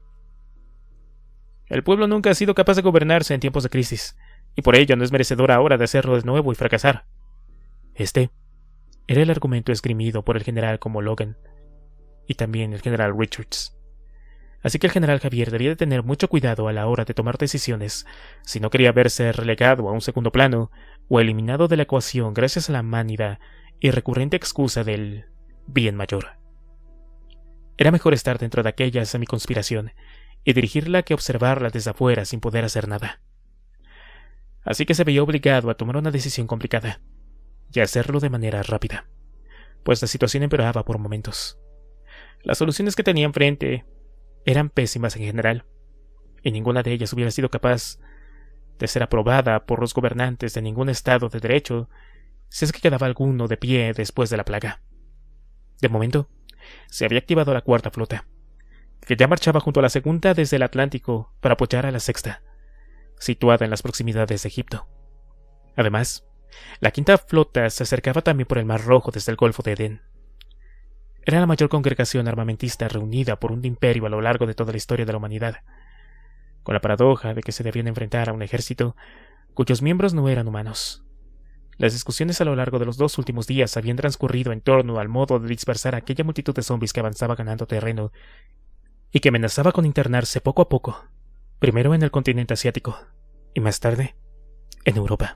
El pueblo nunca ha sido capaz de gobernarse en tiempos de crisis, y por ello no es merecedor ahora de hacerlo de nuevo y fracasar. Este era el argumento esgrimido por el general como Logan, y también el general Richards. Así que el general Javier debía de tener mucho cuidado a la hora de tomar decisiones si no quería verse relegado a un segundo plano o eliminado de la ecuación gracias a la mánida y recurrente excusa del bien mayor. Era mejor estar dentro de aquella semiconspiración y dirigirla que observarla desde afuera sin poder hacer nada. Así que se veía obligado a tomar una decisión complicada y hacerlo de manera rápida, pues la situación empeoraba por momentos. Las soluciones que tenía enfrente eran pésimas en general, y ninguna de ellas hubiera sido capaz de ser aprobada por los gobernantes de ningún estado de derecho si es que quedaba alguno de pie después de la plaga. De momento, se había activado la cuarta flota, que ya marchaba junto a la segunda desde el Atlántico para apoyar a la sexta, situada en las proximidades de Egipto. Además, la quinta flota se acercaba también por el Mar Rojo desde el Golfo de Edén. Era la mayor congregación armamentista reunida por un imperio a lo largo de toda la historia de la humanidad, con la paradoja de que se debían enfrentar a un ejército cuyos miembros no eran humanos. Las discusiones a lo largo de los 2 últimos días habían transcurrido en torno al modo de dispersar a aquella multitud de zombies que avanzaba ganando terreno y que amenazaba con internarse poco a poco, primero en el continente asiático y más tarde en Europa.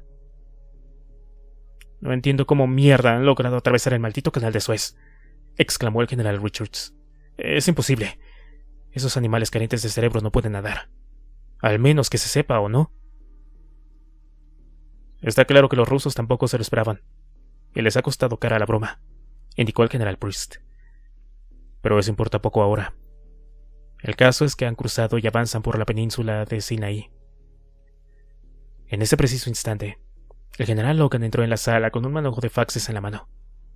No entiendo cómo mierda han logrado atravesar el maldito canal de Suez, exclamó el general Richards. Es imposible. Esos animales carentes de cerebro no pueden nadar. Al menos que se sepa, ¿o no? Está claro que los rusos tampoco se lo esperaban, y les ha costado cara a la broma, indicó el general Priest. Pero eso importa poco ahora. El caso es que han cruzado y avanzan por la península de Sinaí. En ese preciso instante, el general Logan entró en la sala con un manojo de faxes en la mano.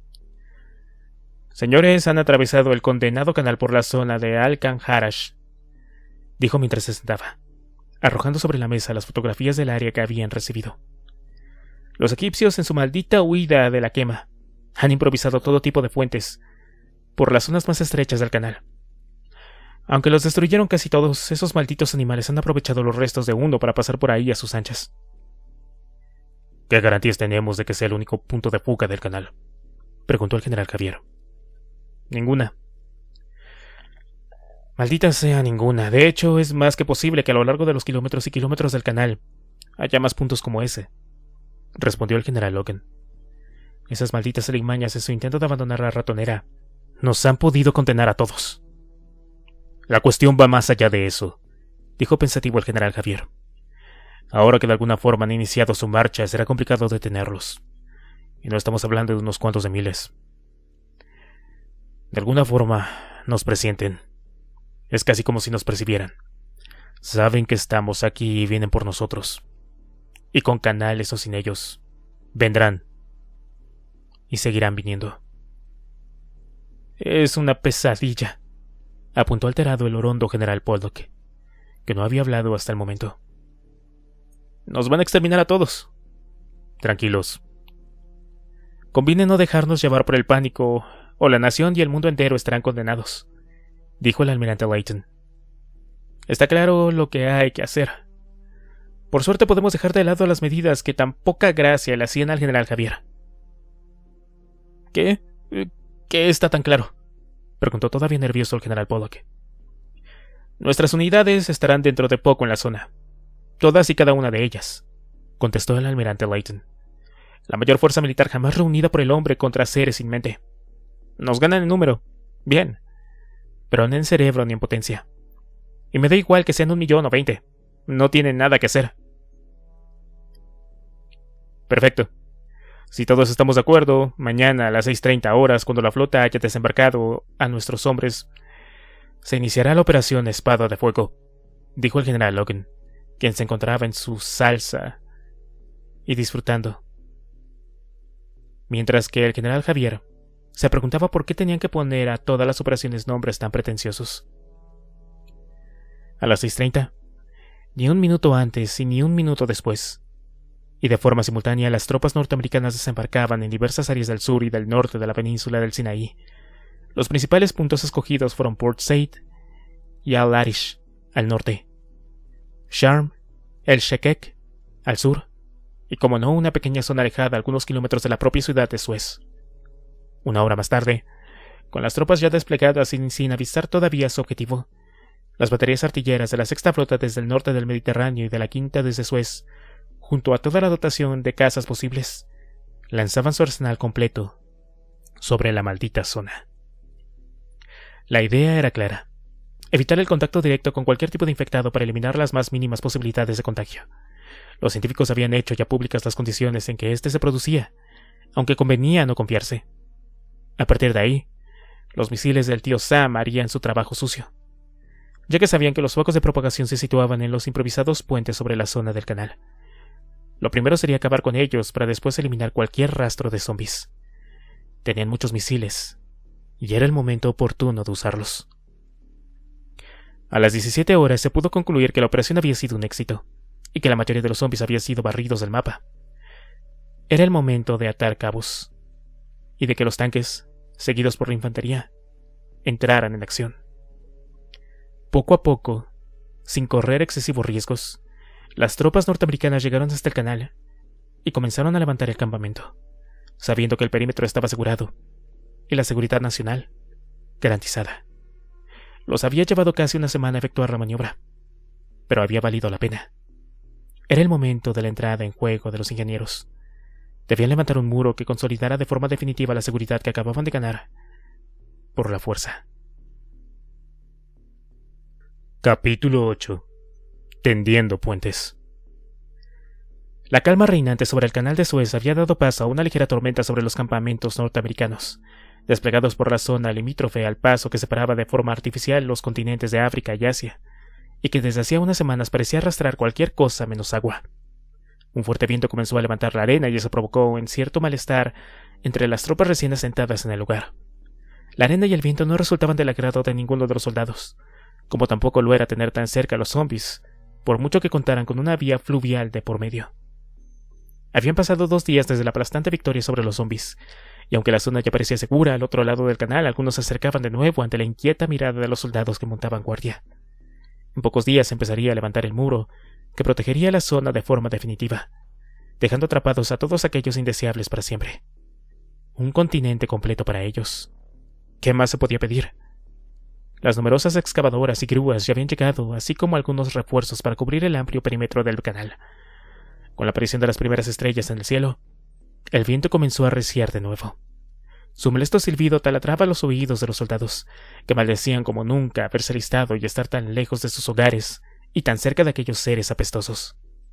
Señores, han atravesado el condenado canal por la zona de Al-Khan-Harash, dijo mientras se sentaba, arrojando sobre la mesa las fotografías del área que habían recibido. Los egipcios, en su maldita huida de la quema, han improvisado todo tipo de fuentes por las zonas más estrechas del canal. Aunque los destruyeron casi todos, esos malditos animales han aprovechado los restos de uno para pasar por ahí a sus anchas. ¿Qué garantías tenemos de que sea el único punto de fuga del canal?, preguntó el general Javier. Ninguna. Maldita sea ninguna. De hecho, es más que posible que a lo largo de los kilómetros y kilómetros del canal haya más puntos como ese, respondió el general Logan. Esas malditas alimañas en su intento de abandonar la ratonera nos han podido condenar a todos. La cuestión va más allá de eso, dijo pensativo el general Javier. Ahora que de alguna forma han iniciado su marcha, será complicado detenerlos. Y no estamos hablando de unos cuantos de miles. De alguna forma nos presienten. Es casi como si nos percibieran. Saben que estamos aquí y vienen por nosotros. Y con canales o sin ellos, vendrán. Y seguirán viniendo. Es una pesadilla, apuntó alterado el orondo general Pollock, que no había hablado hasta el momento. Nos van a exterminar a todos. Tranquilos. Conviene no dejarnos llevar por el pánico, o la nación y el mundo entero estarán condenados, dijo el almirante Layton. Está claro lo que hay que hacer. Por suerte podemos dejar de lado las medidas que tan poca gracia le hacían al general Javier. ¿Qué? ¿Qué está tan claro?, preguntó todavía nervioso el general Pollock. Nuestras unidades estarán dentro de poco en la zona. Todas y cada una de ellas, contestó el almirante Layton. La mayor fuerza militar jamás reunida por el hombre contra seres sin mente. Nos ganan en número, bien, pero no en cerebro ni en potencia. Y me da igual que sean 1 millón o 20. No tienen nada que hacer. Perfecto. Si todos estamos de acuerdo, mañana a las 6:30 horas, cuando la flota haya desembarcado a nuestros hombres, se iniciará la operación Espada de Fuego, dijo el general Logan, quien se encontraba en su salsa y disfrutando. Mientras que el general Javier se preguntaba por qué tenían que poner a todas las operaciones nombres tan pretenciosos. A las 6:30, ni un minuto antes y ni un minuto después, y de forma simultánea, las tropas norteamericanas desembarcaban en diversas áreas del sur y del norte de la península del Sinaí. Los principales puntos escogidos fueron Port Said y Al-Arish, al norte, Sharm el-Sheikh, al sur, y como no, una pequeña zona alejada a algunos kilómetros de la propia ciudad de Suez. Una hora más tarde, con las tropas ya desplegadas y sin avisar todavía su objetivo, las baterías artilleras de la sexta flota desde el norte del Mediterráneo y de la quinta desde Suez, junto a toda la dotación de cazas posibles, lanzaban su arsenal completo sobre la maldita zona. La idea era clara: evitar el contacto directo con cualquier tipo de infectado para eliminar las más mínimas posibilidades de contagio. Los científicos habían hecho ya públicas las condiciones en que éste se producía, aunque convenía no confiarse. A partir de ahí, Los misiles del tío Sam harían su trabajo sucio, ya que sabían que los focos de propagación se situaban en los improvisados puentes sobre la zona del canal. Lo primero sería acabar con ellos para después eliminar cualquier rastro de zombies. Tenían muchos misiles, y era el momento oportuno de usarlos. A las 17 horas se pudo concluir que la operación había sido un éxito, y que la mayoría de los zombies habían sido barridos del mapa. Era el momento de atar cabos, y de que los tanques, seguidos por la infantería, entraran en acción. Poco a poco, sin correr excesivos riesgos, las tropas norteamericanas llegaron hasta el canal y comenzaron a levantar el campamento, sabiendo que el perímetro estaba asegurado y la seguridad nacional garantizada. Los había llevado casi una semana efectuar la maniobra, pero había valido la pena. Era el momento de la entrada en juego de los ingenieros. Debían levantar un muro que consolidara de forma definitiva la seguridad que acababan de ganar por la fuerza. Capítulo 8. Tendiendo puentes. La calma reinante sobre el canal de Suez había dado paso a una ligera tormenta sobre los campamentos norteamericanos, desplegados por la zona limítrofe al paso que separaba de forma artificial los continentes de África y Asia, y que desde hacía unas semanas parecía arrastrar cualquier cosa menos agua. Un fuerte viento comenzó a levantar la arena y eso provocó en cierto malestar entre las tropas recién asentadas en el lugar. La arena y el viento no resultaban del agrado de ninguno de los soldados, como tampoco lo era tener tan cerca a los zombies, por mucho que contaran con una vía fluvial de por medio. Habían pasado 2 días desde la aplastante victoria sobre los zombies, y aunque la zona ya parecía segura al otro lado del canal, algunos se acercaban de nuevo ante la inquieta mirada de los soldados que montaban guardia. En pocos días empezaría a levantar el muro, que protegería la zona de forma definitiva, dejando atrapados a todos aquellos indeseables para siempre. Un continente completo para ellos. ¿Qué más se podía pedir? Las numerosas excavadoras y grúas ya habían llegado, así como algunos refuerzos para cubrir el amplio perímetro del canal. Con la aparición de las primeras estrellas en el cielo, el viento comenzó a arreciar de nuevo. Su molesto silbido taladraba los oídos de los soldados, que maldecían como nunca haberse alistado y estar tan lejos de sus hogares y tan cerca de aquellos seres apestosos.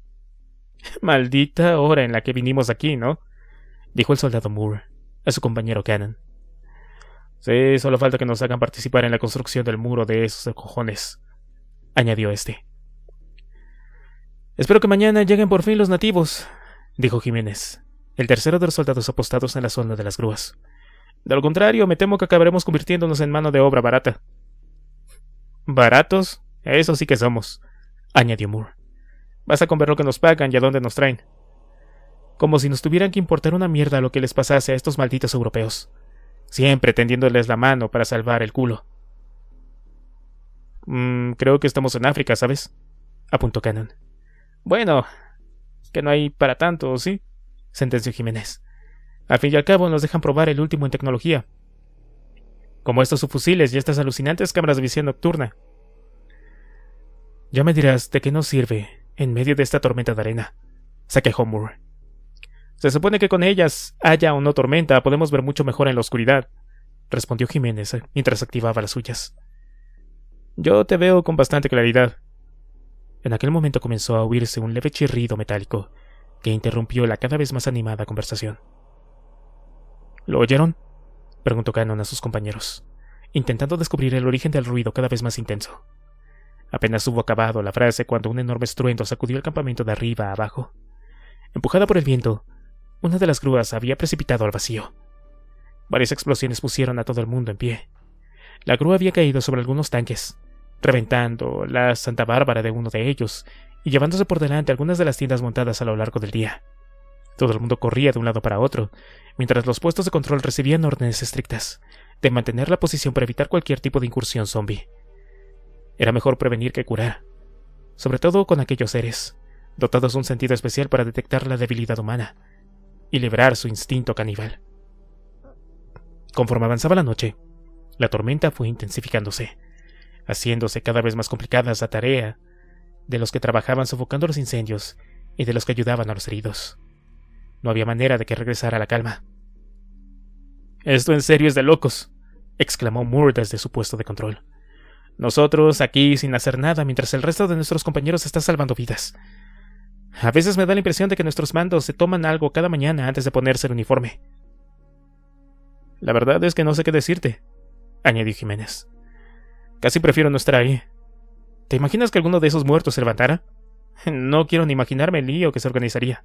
«Maldita hora en la que vinimos aquí, ¿no?», dijo el soldado Moore a su compañero Cannon. «Sí, solo falta que nos hagan participar en la construcción del muro de esos cojones», añadió este. «Espero que mañana lleguen por fin los nativos», dijo Jiménez, el tercero de los soldados apostados en la zona de las grúas. «De lo contrario, me temo que acabaremos convirtiéndonos en mano de obra barata». «¿Baratos? Eso sí que somos», añadió Moore. «Basta con ver lo que nos pagan y a dónde nos traen. Como si nos tuvieran que importar una mierda lo que les pasase a estos malditos europeos, siempre tendiéndoles la mano para salvar el culo». «Creo que estamos en África, ¿sabes?», apuntó Cannon. «Bueno, que no hay para tanto, ¿sí?», sentenció Jiménez. «Al fin y al cabo nos dejan probar el último en tecnología, como estos subfusiles y estas alucinantes cámaras de visión nocturna». «Ya me dirás de qué nos sirve en medio de esta tormenta de arena», se quejó Moore. «Se supone que con ellas, haya o no tormenta, podemos ver mucho mejor en la oscuridad», respondió Jiménez mientras activaba las suyas. «Yo te veo con bastante claridad». En aquel momento comenzó a oírse un leve chirrido metálico que interrumpió la cada vez más animada conversación. «¿Lo oyeron?», preguntó Cannon a sus compañeros, intentando descubrir el origen del ruido cada vez más intenso. Apenas hubo acabado la frase cuando un enorme estruendo sacudió el campamento de arriba a abajo. Empujada por el viento, una de las grúas había precipitado al vacío. Varias explosiones pusieron a todo el mundo en pie. La grúa había caído sobre algunos tanques, reventando la Santa Bárbara de uno de ellos y llevándose por delante algunas de las tiendas montadas a lo largo del día. Todo el mundo corría de un lado para otro, mientras los puestos de control recibían órdenes estrictas de mantener la posición para evitar cualquier tipo de incursión zombie. Era mejor prevenir que curar, sobre todo con aquellos seres, dotados de un sentido especial para detectar la debilidad humana y liberar su instinto caníbal. Conforme avanzaba la noche, la tormenta fue intensificándose, haciéndose cada vez más complicadas la tarea de los que trabajaban sofocando los incendios y de los que ayudaban a los heridos. No había manera de que regresara la calma. «Esto en serio es de locos», exclamó Moore desde su puesto de control. «Nosotros aquí sin hacer nada mientras el resto de nuestros compañeros está salvando vidas. A veces me da la impresión de que nuestros mandos se toman algo cada mañana antes de ponerse el uniforme». «La verdad es que no sé qué decirte», añadió Jiménez. Casi prefiero no estar ahí. ¿Te imaginas que alguno de esos muertos se levantara? No quiero ni imaginarme el lío que se organizaría.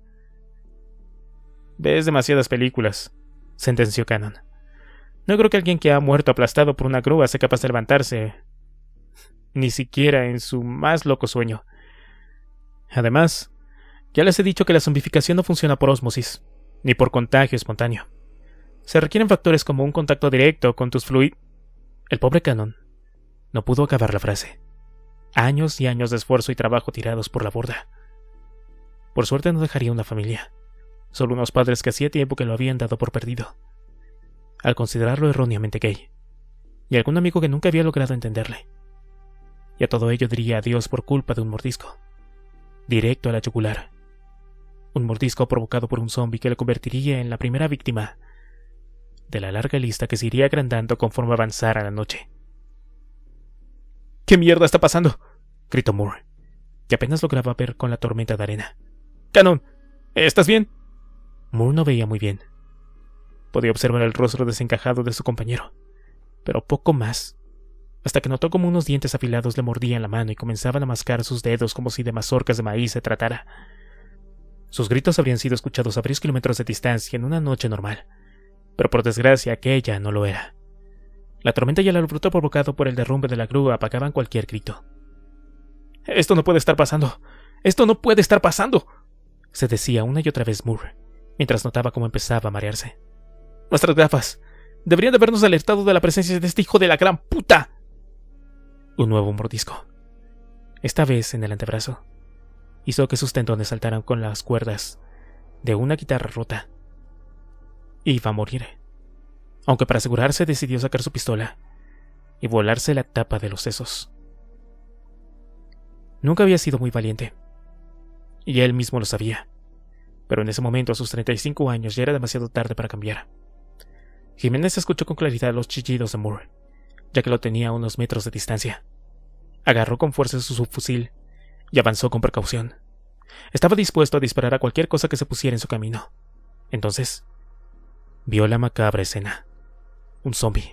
Ves demasiadas películas, sentenció Cannon. No creo que alguien que ha muerto aplastado por una grúa sea capaz de levantarse, ni siquiera en su más loco sueño. Además, ya les he dicho que la zombificación no funciona por ósmosis, ni por contagio espontáneo. Se requieren factores como un contacto directo con tus fluidos. El pobre Cannon no pudo acabar la frase. Años y años de esfuerzo y trabajo tirados por la borda. Por suerte no dejaría una familia, solo unos padres que hacía tiempo que lo habían dado por perdido, al considerarlo erróneamente gay, y algún amigo que nunca había logrado entenderle. Y a todo ello diría adiós por culpa de un mordisco, directo a la yugular. Un mordisco provocado por un zombi que le convertiría en la primera víctima de la larga lista que se iría agrandando conforme avanzara la noche. ¿Qué mierda está pasando?, gritó Moore, que apenas lograba ver con la tormenta de arena. —Cannon, ¿estás bien? Moore no veía muy bien. Podía observar el rostro desencajado de su compañero, pero poco más, hasta que notó como unos dientes afilados le mordían la mano y comenzaban a mascar sus dedos como si de mazorcas de maíz se tratara. Sus gritos habrían sido escuchados a varios kilómetros de distancia en una noche normal, pero por desgracia aquella no lo era. La tormenta y el alboroto provocado por el derrumbe de la grúa apagaban cualquier grito. «Esto no puede estar pasando. ¡Esto no puede estar pasando!», se decía una y otra vez Moore, mientras notaba cómo empezaba a marearse. «Nuestras gafas. Deberían de habernos alertado de la presencia de este hijo de la gran puta». Un nuevo mordisco, esta vez en el antebrazo, hizo que sus tendones saltaran con las cuerdas de una guitarra rota. Iba a morir, aunque para asegurarse decidió sacar su pistola y volarse la tapa de los sesos. Nunca había sido muy valiente, y él mismo lo sabía, pero en ese momento a sus 35 años ya era demasiado tarde para cambiar. Jiménez escuchó con claridad los chillidos de Moore, ya que lo tenía a unos metros de distancia. Agarró con fuerza su subfusil y avanzó con precaución. Estaba dispuesto a disparar a cualquier cosa que se pusiera en su camino. Entonces, vio la macabra escena. Un zombi,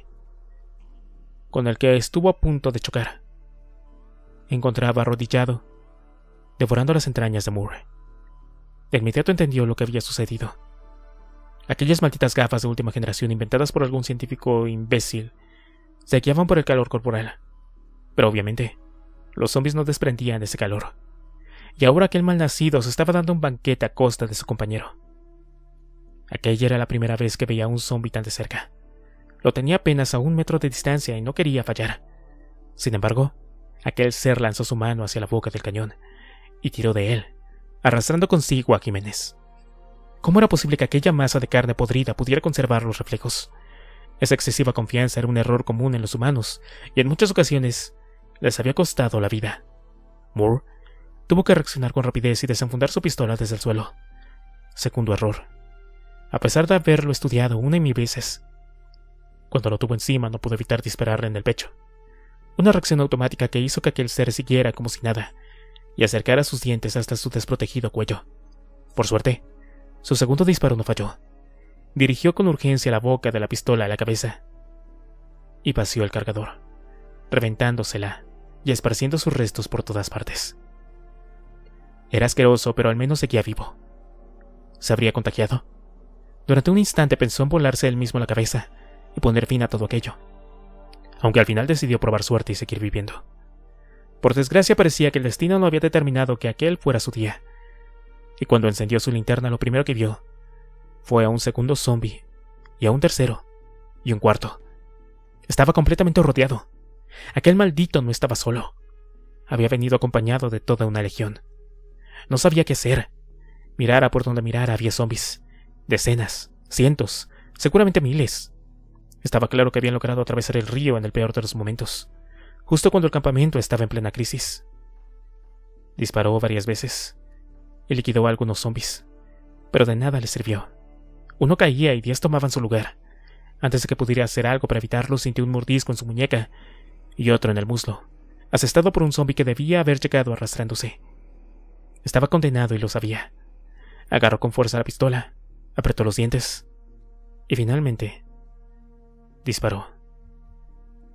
con el que estuvo a punto de chocar. Encontraba arrodillado, devorando las entrañas de Moore. De inmediato entendió lo que había sucedido. Aquellas malditas gafas de última generación inventadas por algún científico imbécil se guiaban por el calor corporal. Pero obviamente, los zombis no desprendían ese calor. Y ahora aquel malnacido se estaba dando un banquete a costa de su compañero. Aquella era la primera vez que veía a un zombi tan de cerca. Lo tenía apenas a 1 metro de distancia y no quería fallar. Sin embargo, aquel ser lanzó su mano hacia la boca del cañón y tiró de él, arrastrando consigo a Jiménez. ¿Cómo era posible que aquella masa de carne podrida pudiera conservar los reflejos? Esa excesiva confianza era un error común en los humanos, y en muchas ocasiones les había costado la vida. Moore tuvo que reaccionar con rapidez y desenfundar su pistola desde el suelo. Segundo error. A pesar de haberlo estudiado 1 y 1000 veces, cuando lo tuvo encima no pudo evitar dispararle en el pecho. Una reacción automática que hizo que aquel ser siguiera como si nada y acercara sus dientes hasta su desprotegido cuello. Por suerte, su segundo disparo no falló. Dirigió con urgencia la boca de la pistola a la cabeza y vació el cargador, reventándosela y esparciendo sus restos por todas partes. Era asqueroso, pero al menos seguía vivo. ¿Se habría contagiado? Durante un instante pensó en volarse él mismo la cabeza y poner fin a todo aquello, aunque al final decidió probar suerte y seguir viviendo. Por desgracia parecía que el destino no había determinado que aquel fuera su día, y cuando encendió su linterna lo primero que vio fue a un segundo zombie, y a un tercero, y un cuarto. Estaba completamente rodeado. Aquel maldito no estaba solo. Había venido acompañado de toda una legión. No sabía qué hacer. Mirara por donde mirara había zombies. Decenas, cientos, seguramente miles. Estaba claro que habían logrado atravesar el río en el peor de los momentos, justo cuando el campamento estaba en plena crisis. Disparó varias veces y liquidó a algunos zombies, pero de nada le sirvió. Uno caía y 10 tomaban su lugar. Antes de que pudiera hacer algo para evitarlo, sintió un mordisco en su muñeca y otro en el muslo, asestado por un zombi que debía haber llegado arrastrándose. Estaba condenado y lo sabía. Agarró con fuerza la pistola, apretó los dientes y finalmente disparó.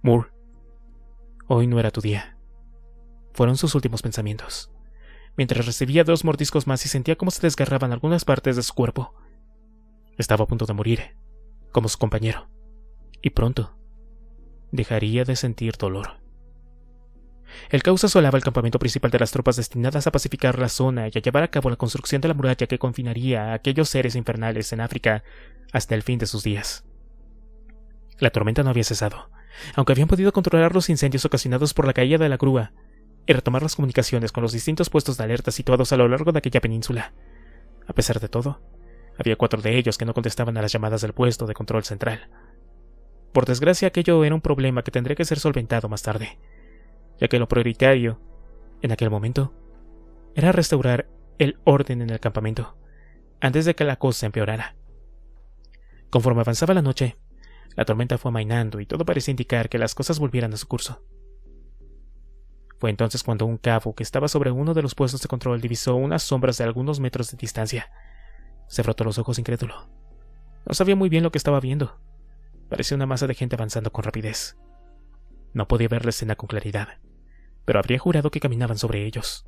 Moore, hoy no era tu día. Fueron sus últimos pensamientos, mientras recibía 2 mordiscos más y sentía cómo se desgarraban algunas partes de su cuerpo. Estaba a punto de morir, como su compañero, y pronto dejaría de sentir dolor. El caos asolaba el campamento principal de las tropas destinadas a pacificar la zona y a llevar a cabo la construcción de la muralla que confinaría a aquellos seres infernales en África hasta el fin de sus días. La tormenta no había cesado, aunque habían podido controlar los incendios ocasionados por la caída de la grúa y retomar las comunicaciones con los distintos puestos de alerta situados a lo largo de aquella península. A pesar de todo, había 4 de ellos que no contestaban a las llamadas del puesto de control central. Por desgracia, aquello era un problema que tendría que ser solventado más tarde, ya que lo prioritario, en aquel momento, era restaurar el orden en el campamento, antes de que la cosa empeorara. Conforme avanzaba la noche, la tormenta fue amainando y todo parecía indicar que las cosas volvieran a su curso. Fue entonces cuando un cabo que estaba sobre uno de los puestos de control divisó unas sombras de algunos metros de distancia. Se frotó los ojos incrédulo. No sabía muy bien lo que estaba viendo. Parecía una masa de gente avanzando con rapidez. No podía ver la escena con claridad, pero habría jurado que caminaban sobre ellos.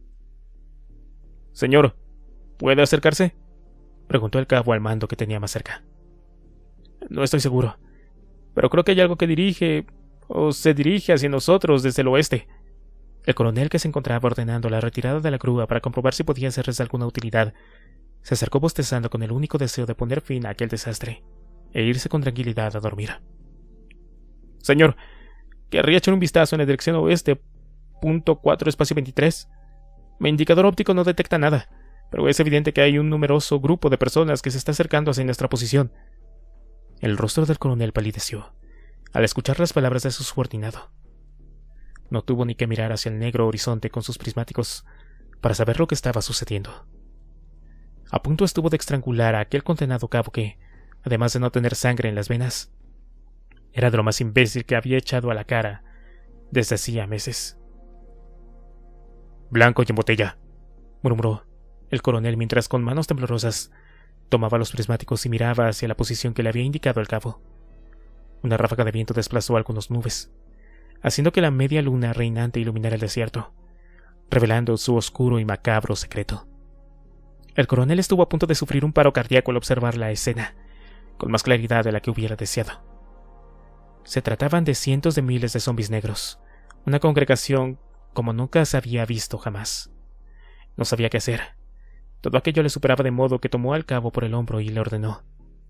«Señor, ¿puede acercarse?», preguntó el cabo al mando que tenía más cerca. «No estoy seguro, pero creo que hay algo que dirige, o se dirige hacia nosotros desde el oeste». El coronel, que se encontraba ordenando la retirada de la grúa para comprobar si podía serles de alguna utilidad, se acercó bostezando con el único deseo de poner fin a aquel desastre e irse con tranquilidad a dormir. «Señor, querría echar un vistazo en la dirección oeste, punto 4, espacio 23. Mi indicador óptico no detecta nada, pero es evidente que hay un numeroso grupo de personas que se está acercando hacia nuestra posición». El rostro del coronel palideció al escuchar las palabras de su subordinado. No tuvo ni que mirar hacia el negro horizonte con sus prismáticos para saber lo que estaba sucediendo. A punto estuvo de estrangular a aquel condenado cabo que, además de no tener sangre en las venas, era de lo más imbécil que había echado a la cara desde hacía meses. «Blanco y en botella», murmuró el coronel mientras con manos temblorosas tomaba los prismáticos y miraba hacia la posición que le había indicado el cabo. Una ráfaga de viento desplazó algunas nubes, haciendo que la media luna reinante iluminara el desierto, revelando su oscuro y macabro secreto. El coronel estuvo a punto de sufrir un paro cardíaco al observar la escena, con más claridad de la que hubiera deseado. Se trataban de cientos de miles de zombis negros, una congregación como nunca se había visto jamás. No sabía qué hacer. Todo aquello le superaba de modo que tomó al cabo por el hombro y le ordenó: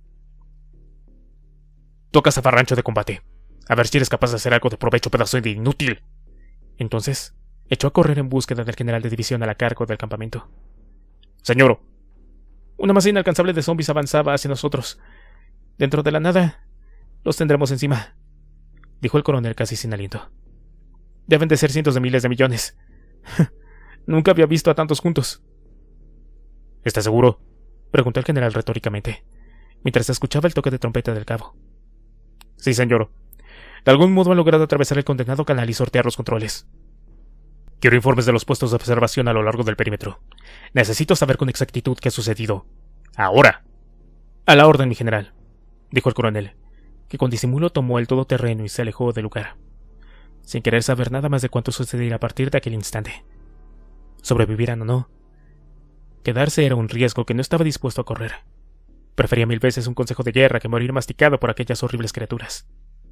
«Toca zafarrancho de combate. A ver si eres capaz de hacer algo de provecho, pedazo de inútil». Entonces, echó a correr en búsqueda del general de división a la cargo del campamento. «Señor, una masa inalcanzable de zombis avanzaba hacia nosotros. Dentro de la nada, los tendremos encima», dijo el coronel casi sin aliento. «Deben de ser cientos de miles de millones. Nunca había visto a tantos juntos». «¿Estás seguro?», preguntó el general retóricamente, mientras escuchaba el toque de trompeta del cabo. «Sí, señor. De algún modo han logrado atravesar el condenado canal y sortear los controles. Quiero informes de los puestos de observación a lo largo del perímetro. Necesito saber con exactitud qué ha sucedido. ¡Ahora!». «A la orden, mi general», dijo el coronel, que con disimulo tomó el todoterreno y se alejó del lugar, sin querer saber nada más de cuánto sucediera a partir de aquel instante. Sobrevivieran o no, quedarse era un riesgo que no estaba dispuesto a correr. Prefería 1000 veces un consejo de guerra que morir masticado por aquellas horribles criaturas.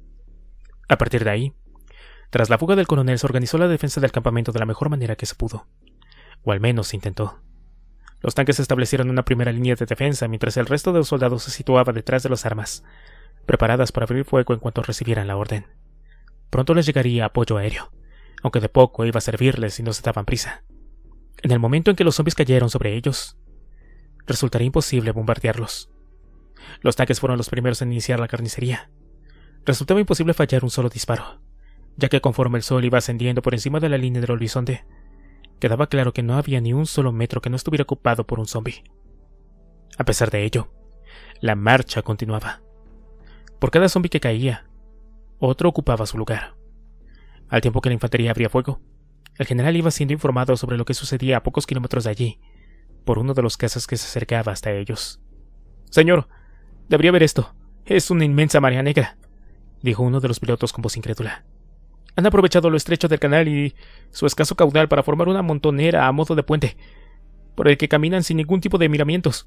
A partir de ahí, tras la fuga del coronel, se organizó la defensa del campamento de la mejor manera que se pudo, o al menos se intentó. Los tanques establecieron una primera línea de defensa mientras el resto de los soldados se situaba detrás de las armas, preparadas para abrir fuego en cuanto recibieran la orden. Pronto les llegaría apoyo aéreo, aunque de poco iba a servirles si no se daban prisa. En el momento en que los zombies cayeron sobre ellos, resultaría imposible bombardearlos. Los tanques fueron los primeros en iniciar la carnicería. Resultaba imposible fallar un solo disparo, ya que conforme el sol iba ascendiendo por encima de la línea del horizonte, quedaba claro que no había ni un solo metro que no estuviera ocupado por un zombi. A pesar de ello, la marcha continuaba. Por cada zombi que caía, otro ocupaba su lugar. Al tiempo que la infantería abría fuego, el general iba siendo informado sobre lo que sucedía a pocos kilómetros de allí, por uno de los cazas que se acercaba hasta ellos. «Señor, debería ver esto. Es una inmensa marea negra. dijo uno de los pilotos con voz incrédula. Han aprovechado lo estrecho del canal y su escaso caudal para formar una montonera a modo de puente, por el que caminan sin ningún tipo de miramientos.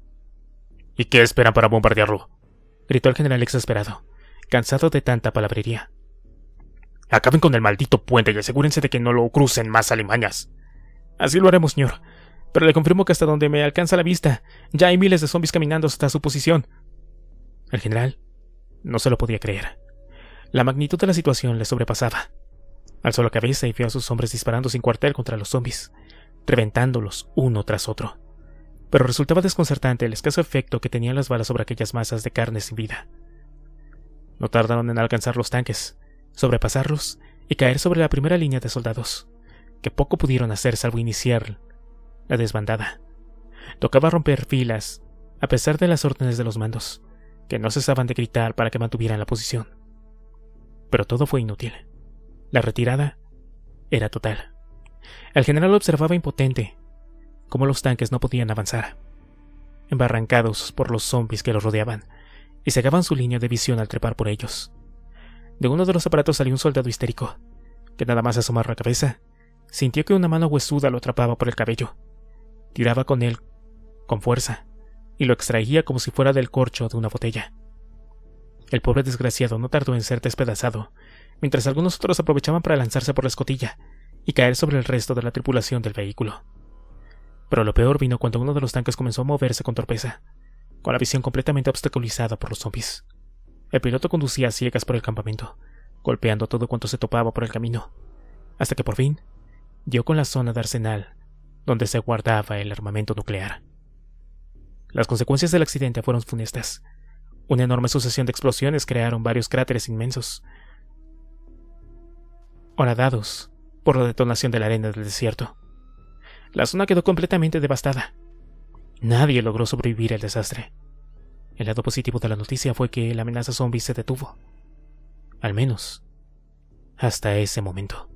¿Y qué esperan para bombardearlo?, gritó el general exasperado, cansado de tanta palabrería. Acaben con el maldito puente y asegúrense de que no lo crucen más alimañas. Así lo haremos, señor, pero le confirmo que hasta donde me alcanza la vista ya hay miles de zombies caminando hasta su posición. El general no se lo podía creer. La magnitud de la situación le sobrepasaba. Alzó la cabeza y vio a sus hombres disparando sin cuartel contra los zombies, reventándolos uno tras otro. Pero resultaba desconcertante el escaso efecto que tenían las balas sobre aquellas masas de carne sin vida. No tardaron en alcanzar los tanques, sobrepasarlos y caer sobre la primera línea de soldados, que poco pudieron hacer salvo iniciar la desbandada. Tocaba romper filas, a pesar de las órdenes de los mandos, que no cesaban de gritar para que mantuvieran la posición. Pero todo fue inútil. La retirada era total. El general observaba impotente cómo los tanques no podían avanzar, embarrancados por los zombies que los rodeaban, y cegaban su línea de visión al trepar por ellos. De uno de los aparatos salió un soldado histérico, que nada más asomar la cabeza, sintió que una mano huesuda lo atrapaba por el cabello. Tiraba con él con fuerza, y lo extraía como si fuera del corcho de una botella. El pobre desgraciado no tardó en ser despedazado, mientras algunos otros aprovechaban para lanzarse por la escotilla y caer sobre el resto de la tripulación del vehículo. Pero lo peor vino cuando uno de los tanques comenzó a moverse con torpeza, con la visión completamente obstaculizada por los zombies. El piloto conducía a ciegas por el campamento, golpeando todo cuanto se topaba por el camino, hasta que por fin dio con la zona de arsenal donde se guardaba el armamento nuclear. Las consecuencias del accidente fueron funestas. Una enorme sucesión de explosiones crearon varios cráteres inmensos, horadados por la detonación de la arena del desierto. La zona quedó completamente devastada. Nadie logró sobrevivir al desastre. El lado positivo de la noticia fue que la amenaza zombie se detuvo. Al menos, hasta ese momento.